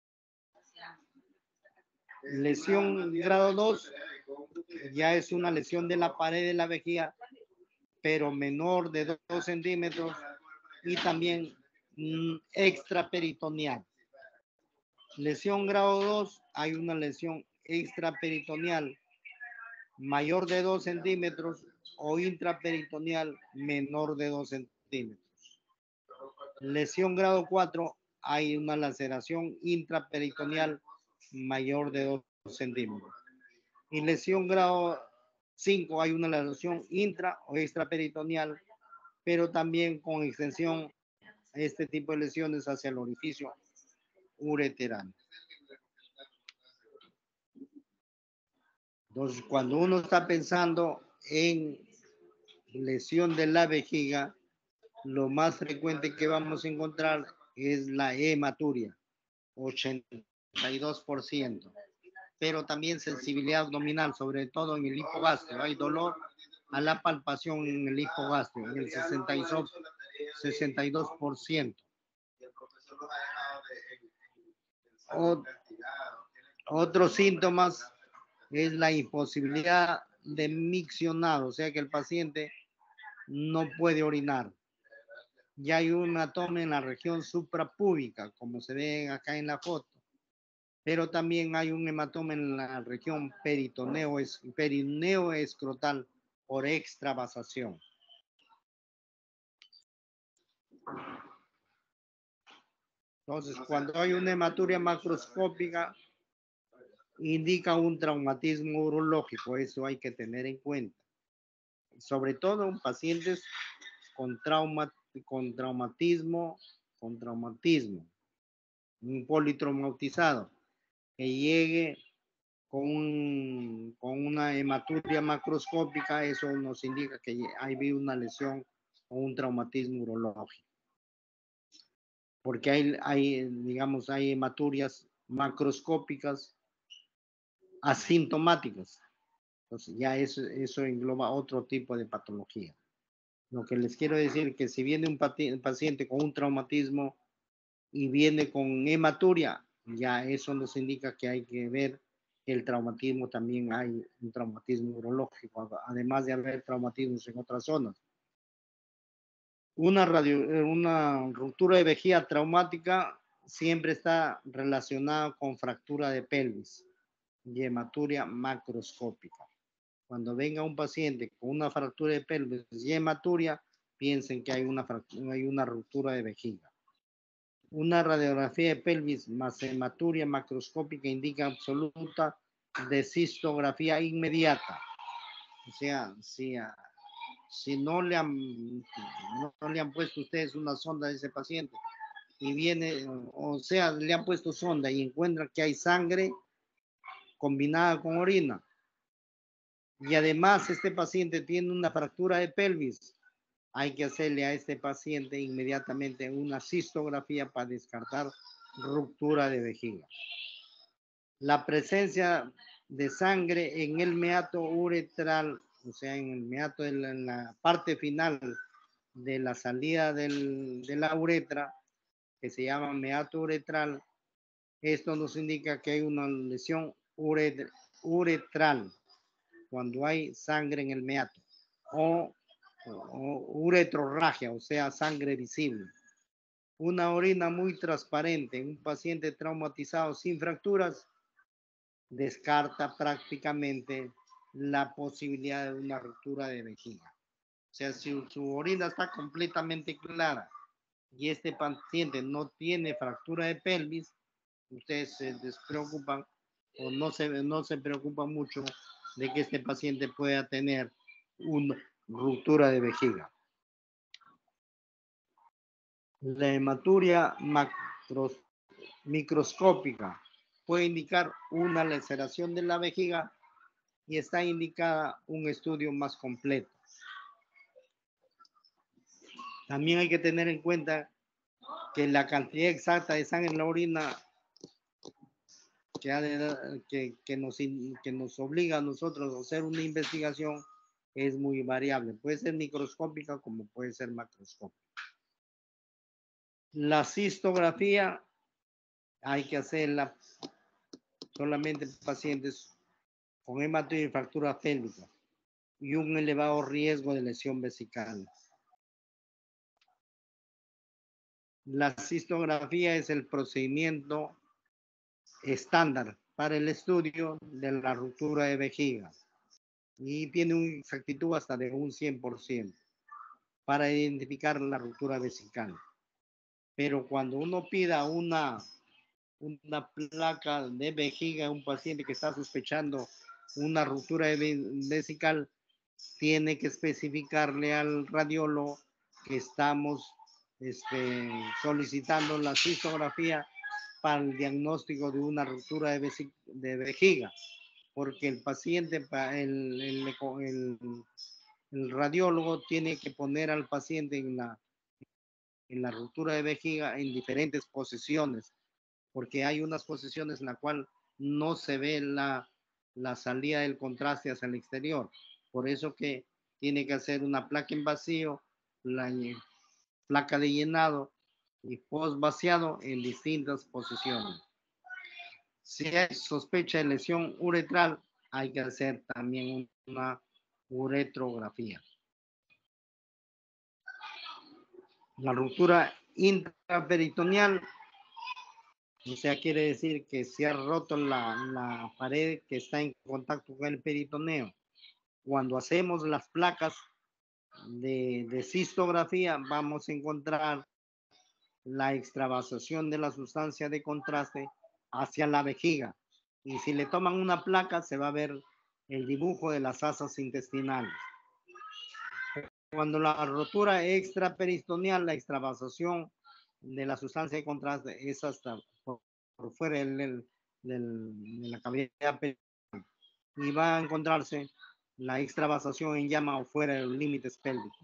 Lesión grado dos ya es una lesión de la pared de la vejiga, pero menor de dos centímetros y también mm, extraperitoneal. Lesión grado dos, hay una lesión extraperitoneal mayor de dos centímetros o intraperitoneal menor de dos centímetros. Lesión grado cuatro, hay una laceración intraperitoneal mayor de dos centímetros. Y lesión grado cinco, hay una lesión intra o extraperitoneal, pero también con extensión a este tipo de lesiones hacia el orificio ureteral. Entonces, cuando uno está pensando en lesión de la vejiga, lo más frecuente que vamos a encontrar es la hematuria, ochenta y dos por ciento. Pero también sensibilidad abdominal, sobre todo en el hipogastrio. Hay dolor a la palpación en el hipogastrio, en el sesenta y dos por ciento. O, otros síntomas es la imposibilidad de miccionar, o sea que el paciente no puede orinar. Ya hay un hematoma en la región suprapúbica, como se ve acá en la foto, pero también hay un hematoma en la región peritoneo, perineo escrotal por extravasación. Entonces, cuando hay una hematuria macroscópica, indica un traumatismo urológico, eso hay que tener en cuenta. Sobre todo en pacientes con, trauma, con traumatismo, con traumatismo, un politraumatizado, que llegue con, un, con una hematuria macroscópica, eso nos indica que hay una lesión o un traumatismo urológico. Porque hay, hay, digamos, hay hematurias macroscópicas asintomáticas. Entonces ya eso, eso engloba otro tipo de patología. Lo que les quiero decir es que si viene un paciente con un traumatismo y viene con hematuria, ya eso nos indica que hay que ver que el traumatismo también hay un traumatismo urológico, además de haber traumatismos en otras zonas. Una, radio, una ruptura de vejiga traumática siempre está relacionada con fractura de pelvis y hematuria macroscópica. Cuando venga un paciente con una fractura de pelvis y hematuria, piensen que hay una, hay una ruptura de vejiga. Una radiografía de pelvis más hematuria macroscópica indica absoluta descistografía inmediata. O sea, si, si no, le han, no, no le han puesto ustedes una sonda a ese paciente y viene, o sea, le han puesto sonda y encuentran que hay sangre combinada con orina, y además este paciente tiene una fractura de pelvis, hay que hacerle a este paciente inmediatamente una cistografía para descartar ruptura de vejiga. La presencia de sangre en el meato uretral o sea, en el meato, de la, en la parte final de la salida del, de la uretra, que se llama meato uretral, esto nos indica que hay una lesión uret, uretral, cuando hay sangre en el meato, o, o uretrorragia, o sea, sangre visible. Una orina muy transparente en un paciente traumatizado sin fracturas descarta prácticamente la posibilidad de una ruptura de vejiga. O sea, si su orina está completamente clara y este paciente no tiene fractura de pelvis, ustedes se despreocupan o no se, no se preocupan mucho de que este paciente pueda tener una ruptura de vejiga. La hematuria macros, microscópica puede indicar una laceración de la vejiga y está indicada un estudio más completo. También hay que tener en cuenta que la cantidad exacta de sangre en la orina que, ha de, que, que, nos, que nos obliga a nosotros a hacer una investigación es muy variable. Puede ser microscópica como puede ser macroscópica. La cistografía hay que hacerla solamente en pacientes con hematuria y fractura pélvica y un elevado riesgo de lesión vesical. La cistografía es el procedimiento estándar para el estudio de la ruptura de vejiga y tiene una exactitud hasta de un cien por ciento para identificar la ruptura vesical. Pero cuando uno pida una, una placa de vejiga a un paciente que está sospechando una ruptura vesical, tiene que especificarle al radiólogo que estamos este, solicitando la cistografía para el diagnóstico de una ruptura de, de vejiga, porque el paciente, el, el, el, el radiólogo tiene que poner al paciente en la, en la ruptura de vejiga en diferentes posiciones, porque hay unas posiciones en la cual no se ve la, la salida del contraste hacia el exterior. Por eso que tiene que hacer una placa en vacío, la placa de llenado y post vaciado en distintas posiciones. Si hay sospecha de lesión uretral, hay que hacer también una uretrografía. La ruptura intraperitoneal, o sea, quiere decir que se ha roto la, la pared que está en contacto con el peritoneo. Cuando hacemos las placas de, de cistografía, vamos a encontrar la extravasación de la sustancia de contraste hacia la vejiga. Y si le toman una placa, se va a ver el dibujo de las asas intestinales. Cuando la rotura extraperitoneal, la extravasación de la sustancia de contraste es hasta por, por fuera del, del, del, de la cavidad peritoneal. Y va a encontrarse la extravasación en llama o fuera de los límites pélvicos.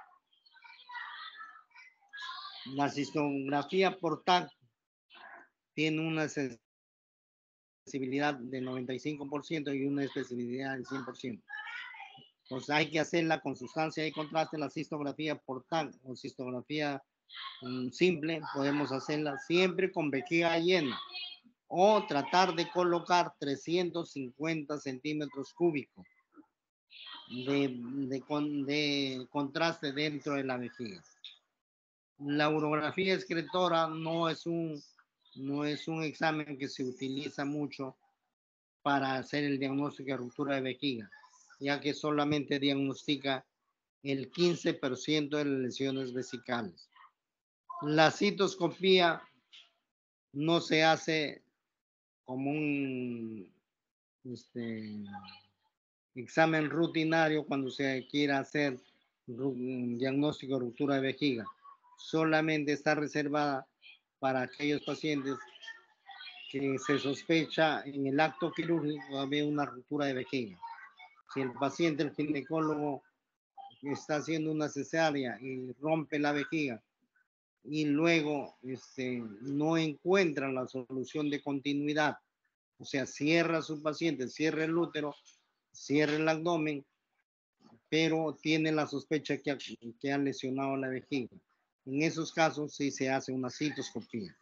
La cistografía por T A C tiene una sensibilidad de noventa y cinco por ciento y una especificidad del cien por ciento. Entonces hay que hacerla con sustancia de contraste, la cistografía por T A C o cistografía um, simple, podemos hacerla siempre con vejiga llena o tratar de colocar trescientos cincuenta centímetros cúbicos de, de, de contraste dentro de la vejiga. La urografía excretora no es un no es un examen que se utiliza mucho para hacer el diagnóstico de ruptura de vejiga, ya que solamente diagnostica el quince por ciento de las lesiones vesicales. La citoscopía no se hace como un este, examen rutinario cuando se quiera hacer un diagnóstico de ruptura de vejiga. Solamente está reservada para aquellos pacientes que se sospecha en el acto quirúrgico haber una ruptura de vejiga. Si el paciente, el ginecólogo, está haciendo una cesárea y rompe la vejiga y luego este, no encuentra la solución de continuidad, o sea, cierra a su paciente, cierra el útero, cierra el abdomen pero tiene la sospecha que ha, que ha lesionado la vejiga. En esos casos sí se hace una citoscopía.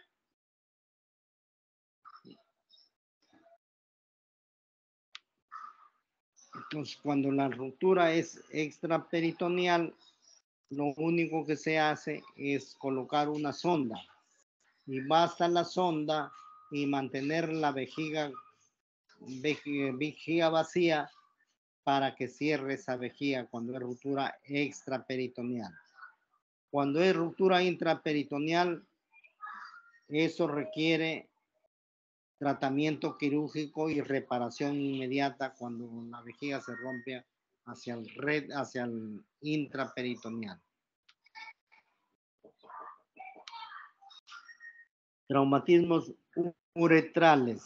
Entonces, cuando la ruptura es extraperitoneal, lo único que se hace es colocar una sonda. Y basta la sonda y mantener la vejiga, vejiga, vejiga vacía para que cierre esa vejiga cuando es ruptura extraperitoneal. Cuando es ruptura intraperitoneal, eso requiere tratamiento quirúrgico y reparación inmediata cuando la vejiga se rompe hacia el, red, hacia el intraperitoneal. Traumatismos uretrales.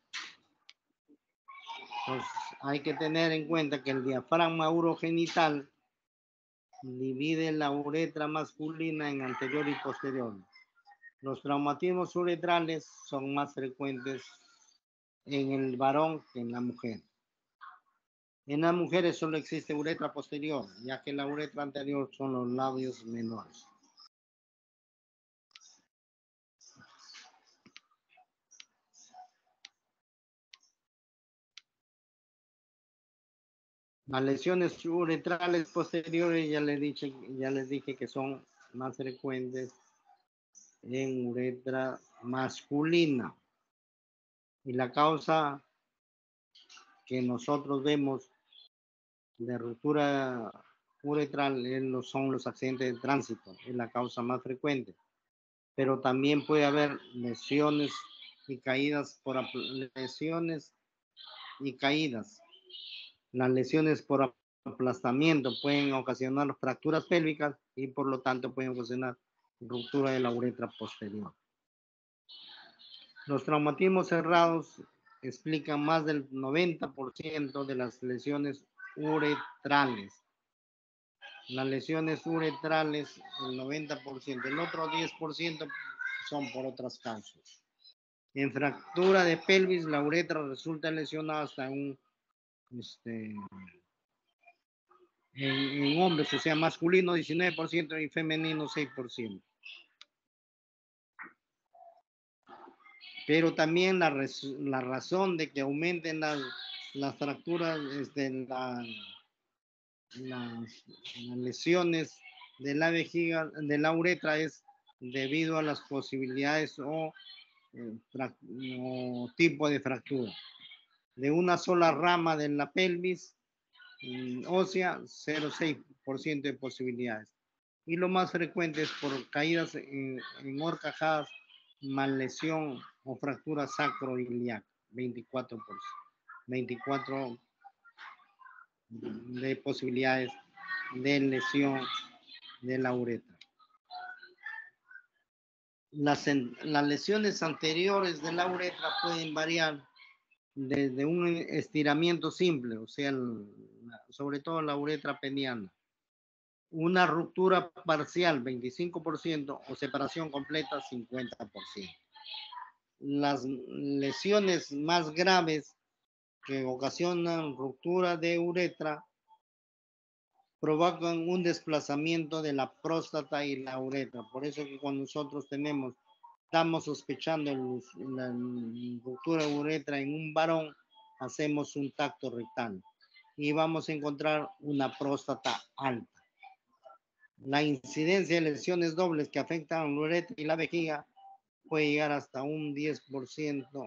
Pues hay que tener en cuenta que el diafragma urogenital divide la uretra masculina en anterior y posterior. Los traumatismos uretrales son más frecuentes en el varón que en la mujer. En las mujeres solo existe uretra posterior, ya que la uretra anterior son los labios menores. Las lesiones uretrales posteriores ya les dije, ya les dije que son más frecuentes en uretra masculina. Y la causa que nosotros vemos de ruptura uretral son los accidentes de tránsito, es la causa más frecuente. Pero también puede haber lesiones y caídas por lesiones y caídas. Las lesiones por aplastamiento pueden ocasionar fracturas pélvicas y por lo tanto pueden ocasionar ruptura de la uretra posterior. Los traumatismos cerrados explican más del noventa por ciento de las lesiones uretrales. Las lesiones uretrales, el noventa por ciento. El otro diez por ciento son por otras causas. En fractura de pelvis, la uretra resulta lesionada hasta un, este, en, en hombres, o sea, masculino diecinueve por ciento y femenino seis por ciento. Pero también la, la razón de que aumenten las, las fracturas, este, la, las, las lesiones de la vejiga, de la uretra, es debido a las posibilidades o, eh, o tipo de fractura. De una sola rama de la pelvis ósea, cero coma seis por ciento de posibilidades. Y lo más frecuente es por caídas en, en horcajadas, mal lesión o fractura sacroiliaca, veinticuatro por ciento, veinticuatro de posibilidades de lesión de la uretra. Las, las lesiones anteriores de la uretra pueden variar desde un estiramiento simple, o sea, el, sobre todo la uretra peniana, una ruptura parcial, veinticinco por ciento, o separación completa, cincuenta por ciento. Las lesiones más graves que ocasionan ruptura de uretra provocan un desplazamiento de la próstata y la uretra. Por eso que cuando nosotros tenemos, estamos sospechando el, la ruptura de uretra en un varón, hacemos un tacto rectal y vamos a encontrar una próstata alta. La incidencia de lesiones dobles que afectan la uretra y la vejiga puede llegar hasta un diez por ciento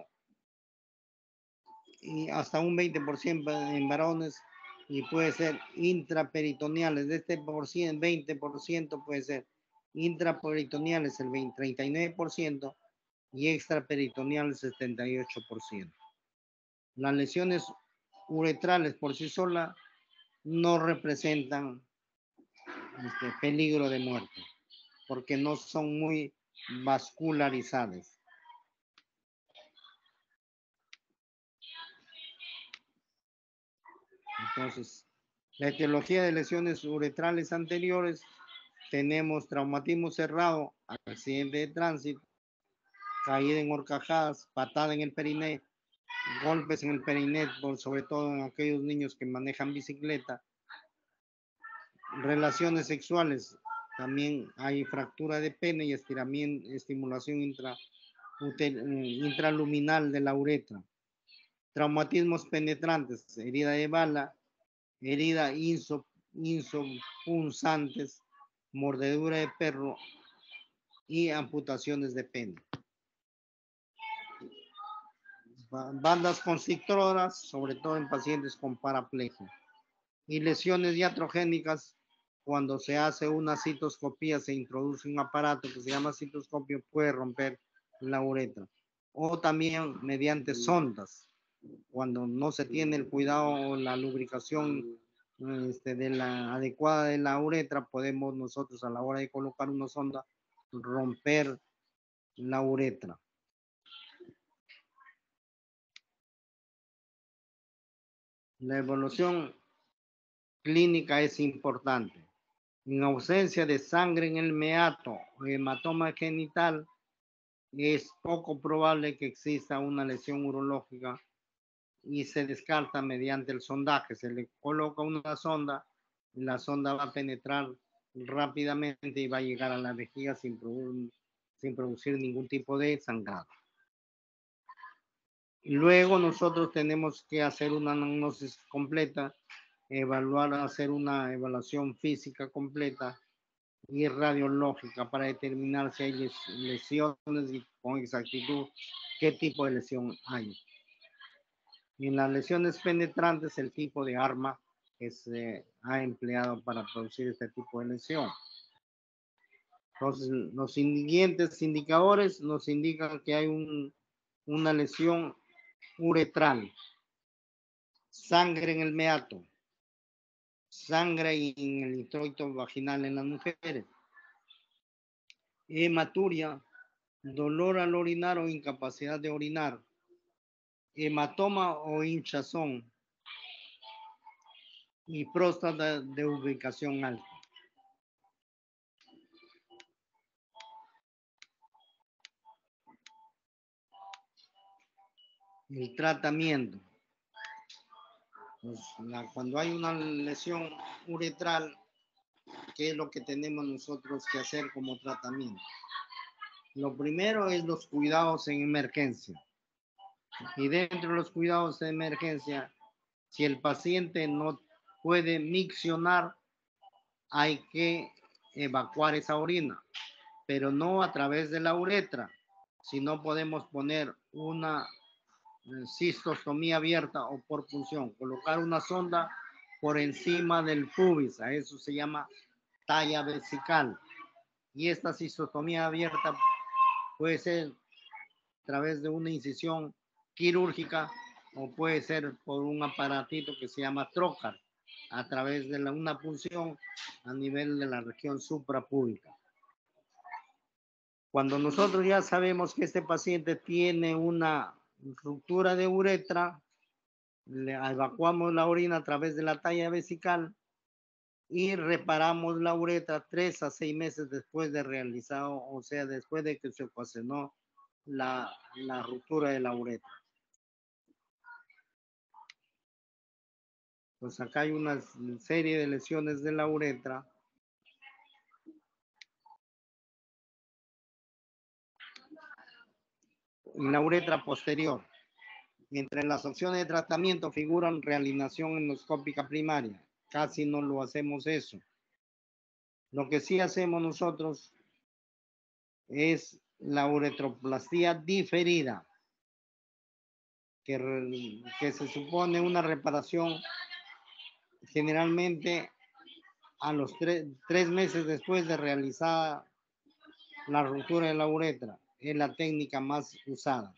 y hasta un veinte por ciento en varones y puede ser intraperitoneales. De este por ciento, veinte por ciento puede ser intraperitoneales el veinte, treinta y nueve por ciento y extraperitoneales setenta y ocho por ciento. Las lesiones uretrales por sí solas no representan este peligro de muerte porque no son muy vascularizadas. Entonces, la etiología de lesiones uretrales anteriores, tenemos traumatismo cerrado, accidente de tránsito, caída en horcajadas, patada en el periné, golpes en el periné, por, sobre todo en aquellos niños que manejan bicicleta, Relaciones sexuales, también hay fractura de pene y estiramiento, estimulación intra, intraluminal de la uretra. Traumatismos penetrantes, herida de bala, herida insop, insopunzantes, mordedura de perro y amputaciones de pene. Bandas constrictoras, sobre todo en pacientes con paraplegia. Y lesiones iatrogénicas, cuando se hace una citoscopía, se introduce un aparato que se llama citoscopio, puede romper la uretra. O también mediante sondas, cuando no se tiene el cuidado o la lubricación este, de la adecuada de la uretra, podemos nosotros a la hora de colocar una sonda romper la uretra. La evolución clínica es importante. En ausencia de sangre en el meato o hematoma genital, es poco probable que exista una lesión urológica y se descarta mediante el sondaje. Se le coloca una sonda, la sonda va a penetrar rápidamente y va a llegar a la vejiga sin, produ sin producir ningún tipo de sangrado. Luego nosotros tenemos que hacer una diagnosis completa, evaluar, hacer una evaluación física completa y radiológica para determinar si hay lesiones y con exactitud qué tipo de lesión hay. Y en las lesiones penetrantes, el tipo de arma que se ha empleado para producir este tipo de lesión. Entonces, los siguientes indicadores nos indican que hay un, una lesión uretral, sangre en el meato, sangre en el introito vaginal en las mujeres, hematuria, dolor al orinar o incapacidad de orinar, hematoma o hinchazón y próstata de ubicación alta. El tratamiento. Pues la, cuando hay una lesión uretral, ¿qué es lo que tenemos nosotros que hacer como tratamiento? Lo primero es los cuidados en emergencia. Y dentro de los cuidados de emergencia, si el paciente no puede miccionar, hay que evacuar esa orina, pero no a través de la uretra, sino podemos poner una cistostomía abierta o por punción, colocar una sonda por encima del pubis, a eso se llama talla vesical. Y esta cistostomía abierta puede ser a través de una incisión quirúrgica o puede ser por un aparatito que se llama trocar, a través de la, una punción a nivel de la región suprapúbica. Cuando nosotros ya sabemos que este paciente tiene una ruptura de uretra, le evacuamos la orina a través de la talla vesical y reparamos la uretra tres a seis meses después de realizado, o sea, después de que se ocasionó la, la ruptura de la uretra. Pues acá hay una serie de lesiones de la uretra. En la uretra posterior. Entre las opciones de tratamiento figuran realineación endoscópica primaria. Casi no lo hacemos eso. Lo que sí hacemos nosotros es la uretroplastía diferida, que, que se supone una reparación generalmente a los tres, tres meses después de realizada la ruptura de la uretra. Es la técnica más usada.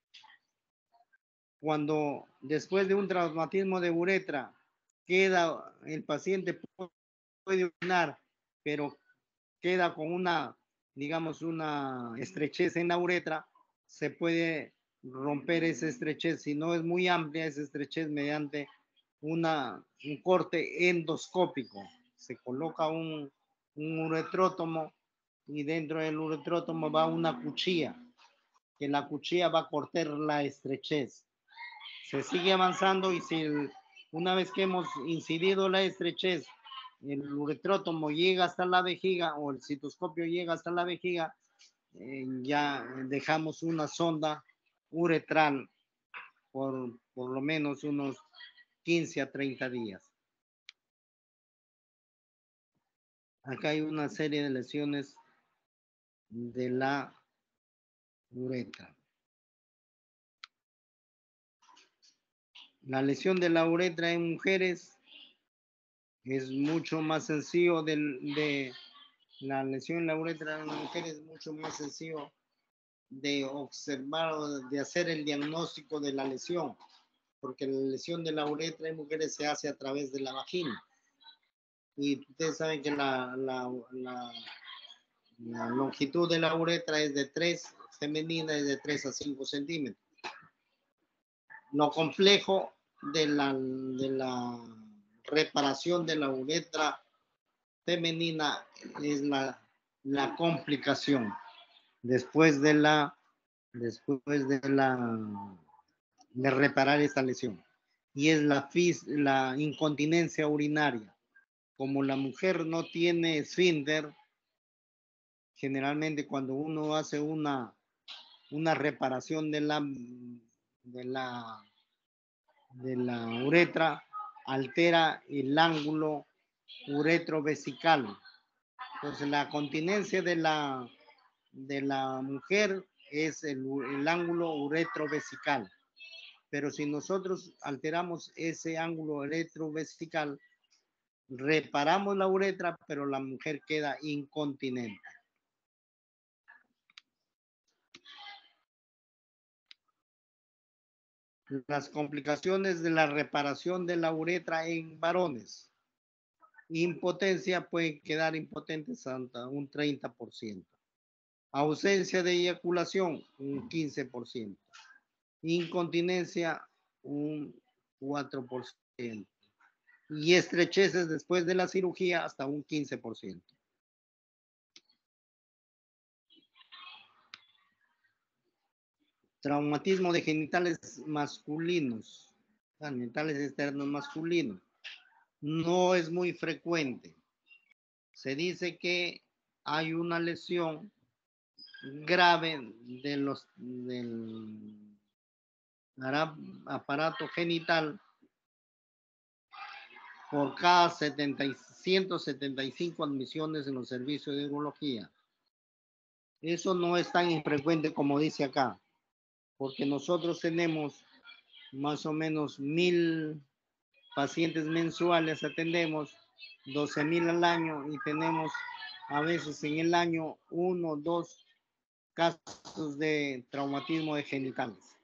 Cuando después de un traumatismo de uretra queda, el paciente puede orinar, pero queda con una, digamos, una estrechez en la uretra, se puede romper esa estrechez, si no es muy amplia esa estrechez, mediante una, un corte endoscópico. Se coloca un, un uretrótomo y dentro del uretrótomo va una cuchilla, que la cuchilla va a cortar la estrechez. Se sigue avanzando y si el, una vez que hemos incidido la estrechez el uretrótomo llega hasta la vejiga o el citoscopio llega hasta la vejiga, eh, ya dejamos una sonda uretral por, por lo menos unos quince a treinta días. Acá hay una serie de lesiones de la uretra. La lesión de la uretra en mujeres es mucho más sencillo de, de la lesión en la uretra en mujeres es mucho más sencillo de observar o de hacer el diagnóstico de la lesión, porque la lesión de la uretra en mujeres se hace a través de la vagina. Y ustedes saben que la, la, la, la longitud de la uretra es de tres, femenina es de tres a cinco centímetros. Lo complejo de la, de la reparación de la uretra femenina es la, la complicación después de la después de la de reparar esta lesión, y es la, fis, la incontinencia urinaria. Como la mujer no tiene esfínter, generalmente cuando uno hace una una reparación de la de la de la uretra, altera el ángulo uretrovesical. Entonces la continencia de la, de la mujer es el, el ángulo uretrovesical. Pero si nosotros alteramos ese ángulo uretrovesical, reparamos la uretra, pero la mujer queda incontinente. Las complicaciones de la reparación de la uretra en varones. Impotencia, puede quedar impotentes hasta un treinta por ciento. Ausencia de eyaculación, un quince por ciento. Incontinencia, un cuatro por ciento. Y estrecheces después de la cirugía, hasta un quince por ciento. Traumatismo de genitales masculinos, genitales externos masculinos. No es muy frecuente. Se dice que hay una lesión grave de los, del aparato genital por cada setenta, ciento setenta y cinco admisiones en los servicios de urología. Eso no es tan infrecuente como dice acá, porque nosotros tenemos más o menos mil pacientes mensuales, atendemos doce mil al año y tenemos a veces en el año uno o dos casos de traumatismo de genitales.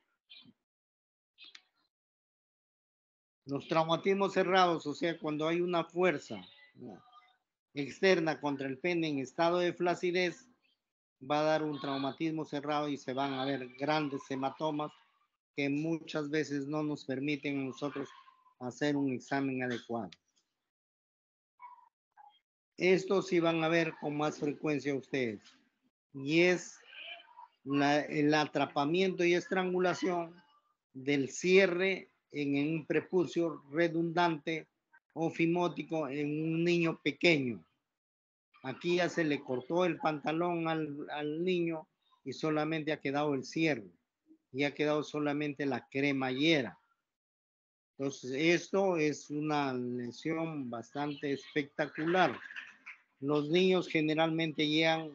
Los traumatismos cerrados, o sea, cuando hay una fuerza externa contra el pene en estado de flacidez, va a dar un traumatismo cerrado y se van a ver grandes hematomas que muchas veces no nos permiten a nosotros hacer un examen adecuado. Esto sí van a ver con más frecuencia ustedes. Y es la, el atrapamiento y estrangulación del cierre en, en un prepucio redundante o fimótico en un niño pequeño. Aquí ya se le cortó el pantalón al, al niño y solamente ha quedado el cierre. Y ha quedado solamente la cremallera. Entonces, esto es una lesión bastante espectacular. Los niños generalmente llegan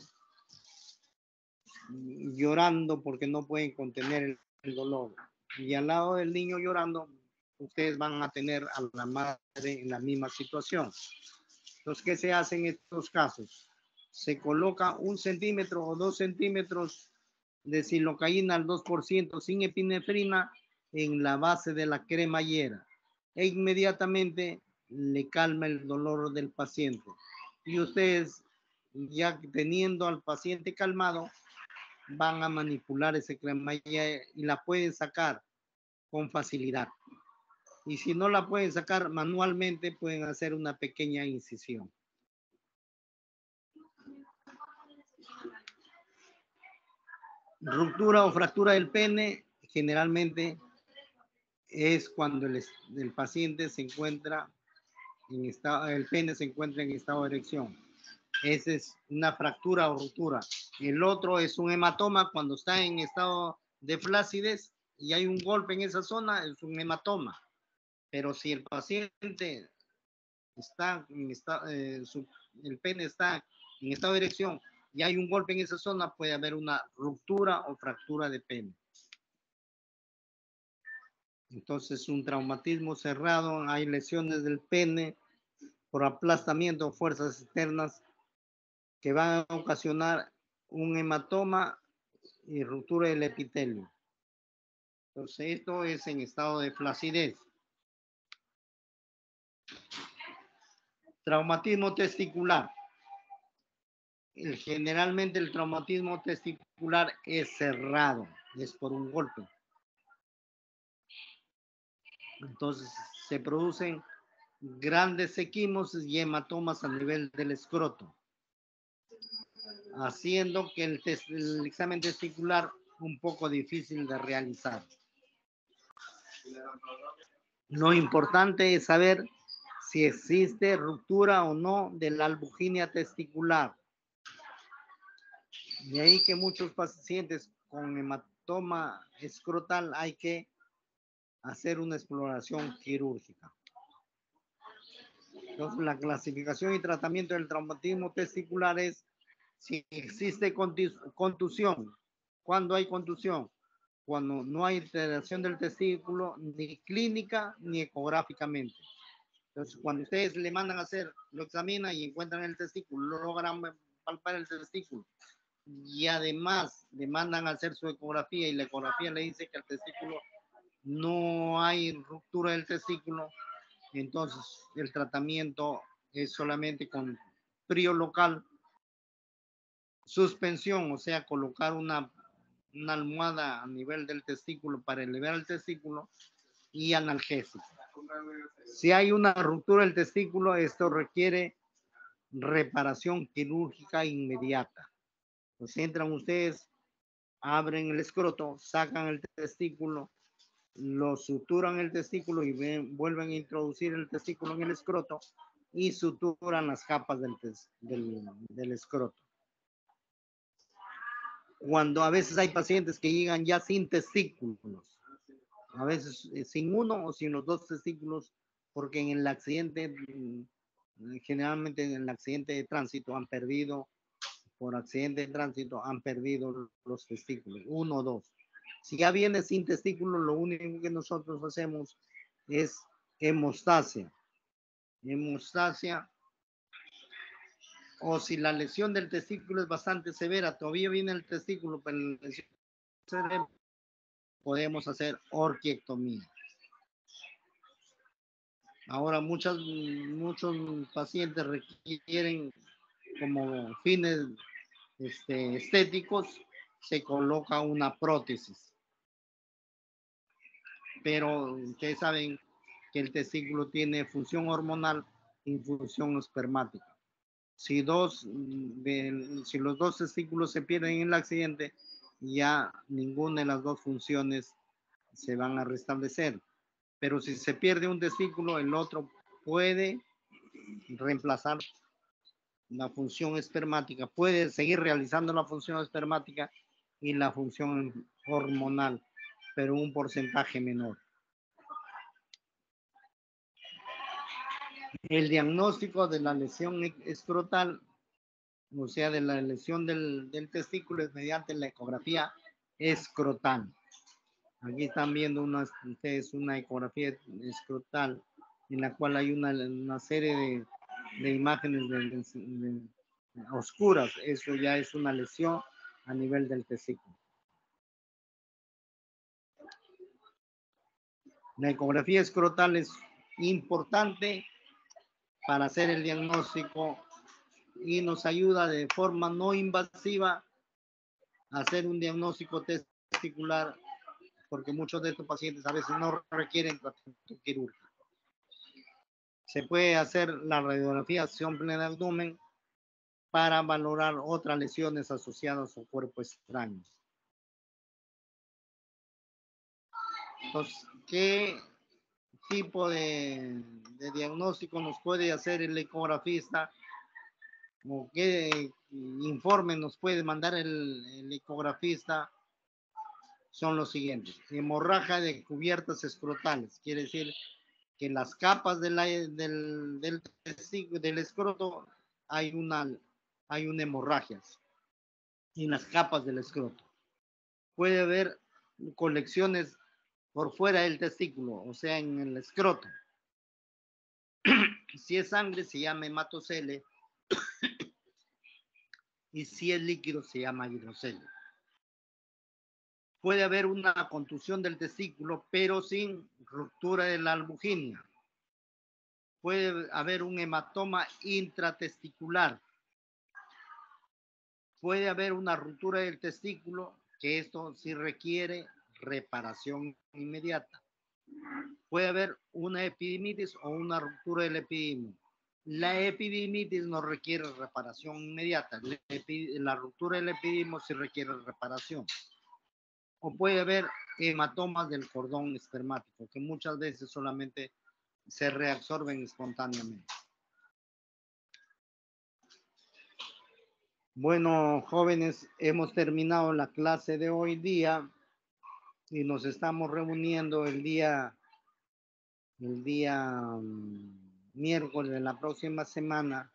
llorando porque no pueden contener el, el dolor. Y al lado del niño llorando, ustedes van a tener a la madre en la misma situación. Entonces, ¿qué se hace en estos casos? Se coloca un centímetro o dos centímetros de silocaína al dos por ciento sin epinefrina en la base de la cremallera e inmediatamente le calma el dolor del paciente. Y ustedes, ya teniendo al paciente calmado, van a manipular ese cremallera y la pueden sacar con facilidad. Y si no la pueden sacar manualmente, pueden hacer una pequeña incisión. Ruptura o fractura del pene generalmente es cuando el, el paciente se encuentra en estado, el pene se encuentra en estado de erección. Esa es una fractura o ruptura. El otro es un hematoma cuando está en estado de flacidez y hay un golpe en esa zona, es un hematoma. Pero si el paciente está en estado, eh, su, el pene está en estado de erección y hay un golpe en esa zona, puede haber una ruptura o fractura de pene. Entonces, un traumatismo cerrado, hay lesiones del pene por aplastamiento o fuerzas externas que van a ocasionar un hematoma y ruptura del epitelio. Entonces, esto es en estado de flacidez. Traumatismo testicular. El, generalmente el traumatismo testicular es cerrado, es por un golpe. Entonces, se producen grandes equimos y hematomas a nivel del escroto, haciendo que el, test, el examen testicular un poco difícil de realizar. Lo importante es saber si existe ruptura o no de la albuginia testicular. De ahí que muchos pacientes con hematoma escrotal hay que hacer una exploración quirúrgica. Entonces, la clasificación y tratamiento del traumatismo testicular es si existe contusión. ¿Cuándo hay contusión? Cuando no hay alteración del testículo, ni clínica ni ecográficamente. Entonces, cuando ustedes le mandan a hacer, lo examinan y encuentran el testículo, logran palpar el testículo, y además le mandan a hacer su ecografía y la ecografía le dice que el testículo no hay ruptura del testículo, entonces el tratamiento es solamente con frío local, suspensión, o sea, colocar una, una almohada a nivel del testículo para elevar el testículo, y analgésico. Si hay una ruptura del testículo, esto requiere reparación quirúrgica inmediata. Pues entran ustedes, abren el escroto, sacan el testículo, lo suturan el testículo y ven, vuelven a introducir el testículo en el escroto y suturan las capas del, del, del escroto. Cuando a veces hay pacientes que llegan ya sin testículos, a veces sin uno o sin los dos testículos, porque en el accidente, generalmente en el accidente de tránsito han perdido, por accidente de tránsito han perdido los testículos, uno o dos. Si ya viene sin testículos, lo único que nosotros hacemos es hemostasia. Hemostasia, o si la lesión del testículo es bastante severa, todavía viene el testículo, pero la lesión severa, podemos hacer orquiectomía. Ahora muchas, muchos pacientes requieren como fines este, estéticos, se coloca una prótesis. Pero ustedes saben que el testículo tiene función hormonal y función espermática. Si, dos, de, si los dos testículos se pierden en el accidente, ya ninguna de las dos funciones se van a restablecer. Pero si se pierde un testículo, el otro puede reemplazar la función espermática, puede seguir realizando la función espermática y la función hormonal, pero un porcentaje menor. El diagnóstico de la lesión escrotal, o sea, de la lesión del, del testículo, es mediante la ecografía escrotal. Aquí están viendo una, ustedes una ecografía escrotal en la cual hay una, una serie de, de imágenes de, de, de oscuras. Eso ya es una lesión a nivel del testículo. La ecografía escrotal es importante para hacer el diagnóstico y nos ayuda de forma no invasiva a hacer un diagnóstico testicular, porque muchos de estos pacientes a veces no requieren tratamiento quirúrgico. Se puede hacer la radiografía simple del abdomen para valorar otras lesiones asociadas a cuerpo extraño. Entonces, ¿qué, tipo de, de diagnóstico nos puede hacer el ecografista o qué informe nos puede mandar el, el ecografista son los siguientes. Hemorragia de cubiertas escrotales, quiere decir que en las capas de la, del, del, del escroto hay una, hay una hemorragia en las capas del escroto. Puede haber colecciones por fuera del testículo, o sea, en el escroto. Si es sangre, se llama hematocele. Y si es líquido, se llama hidrocele. Puede haber una contusión del testículo, pero sin ruptura de la albuginia. Puede haber un hematoma intratesticular. Puede haber una ruptura del testículo, que esto sí requiere reparación inmediata. Puede haber una epidimitis o una ruptura del epidimio. La epidimitis no requiere reparación inmediata. La, la ruptura del epidimio sí requiere reparación. O puede haber hematomas del cordón espermático, que muchas veces solamente se reabsorben espontáneamente. Bueno, jóvenes, hemos terminado la clase de hoy día y nos estamos reuniendo el día, el día um, miércoles de la próxima semana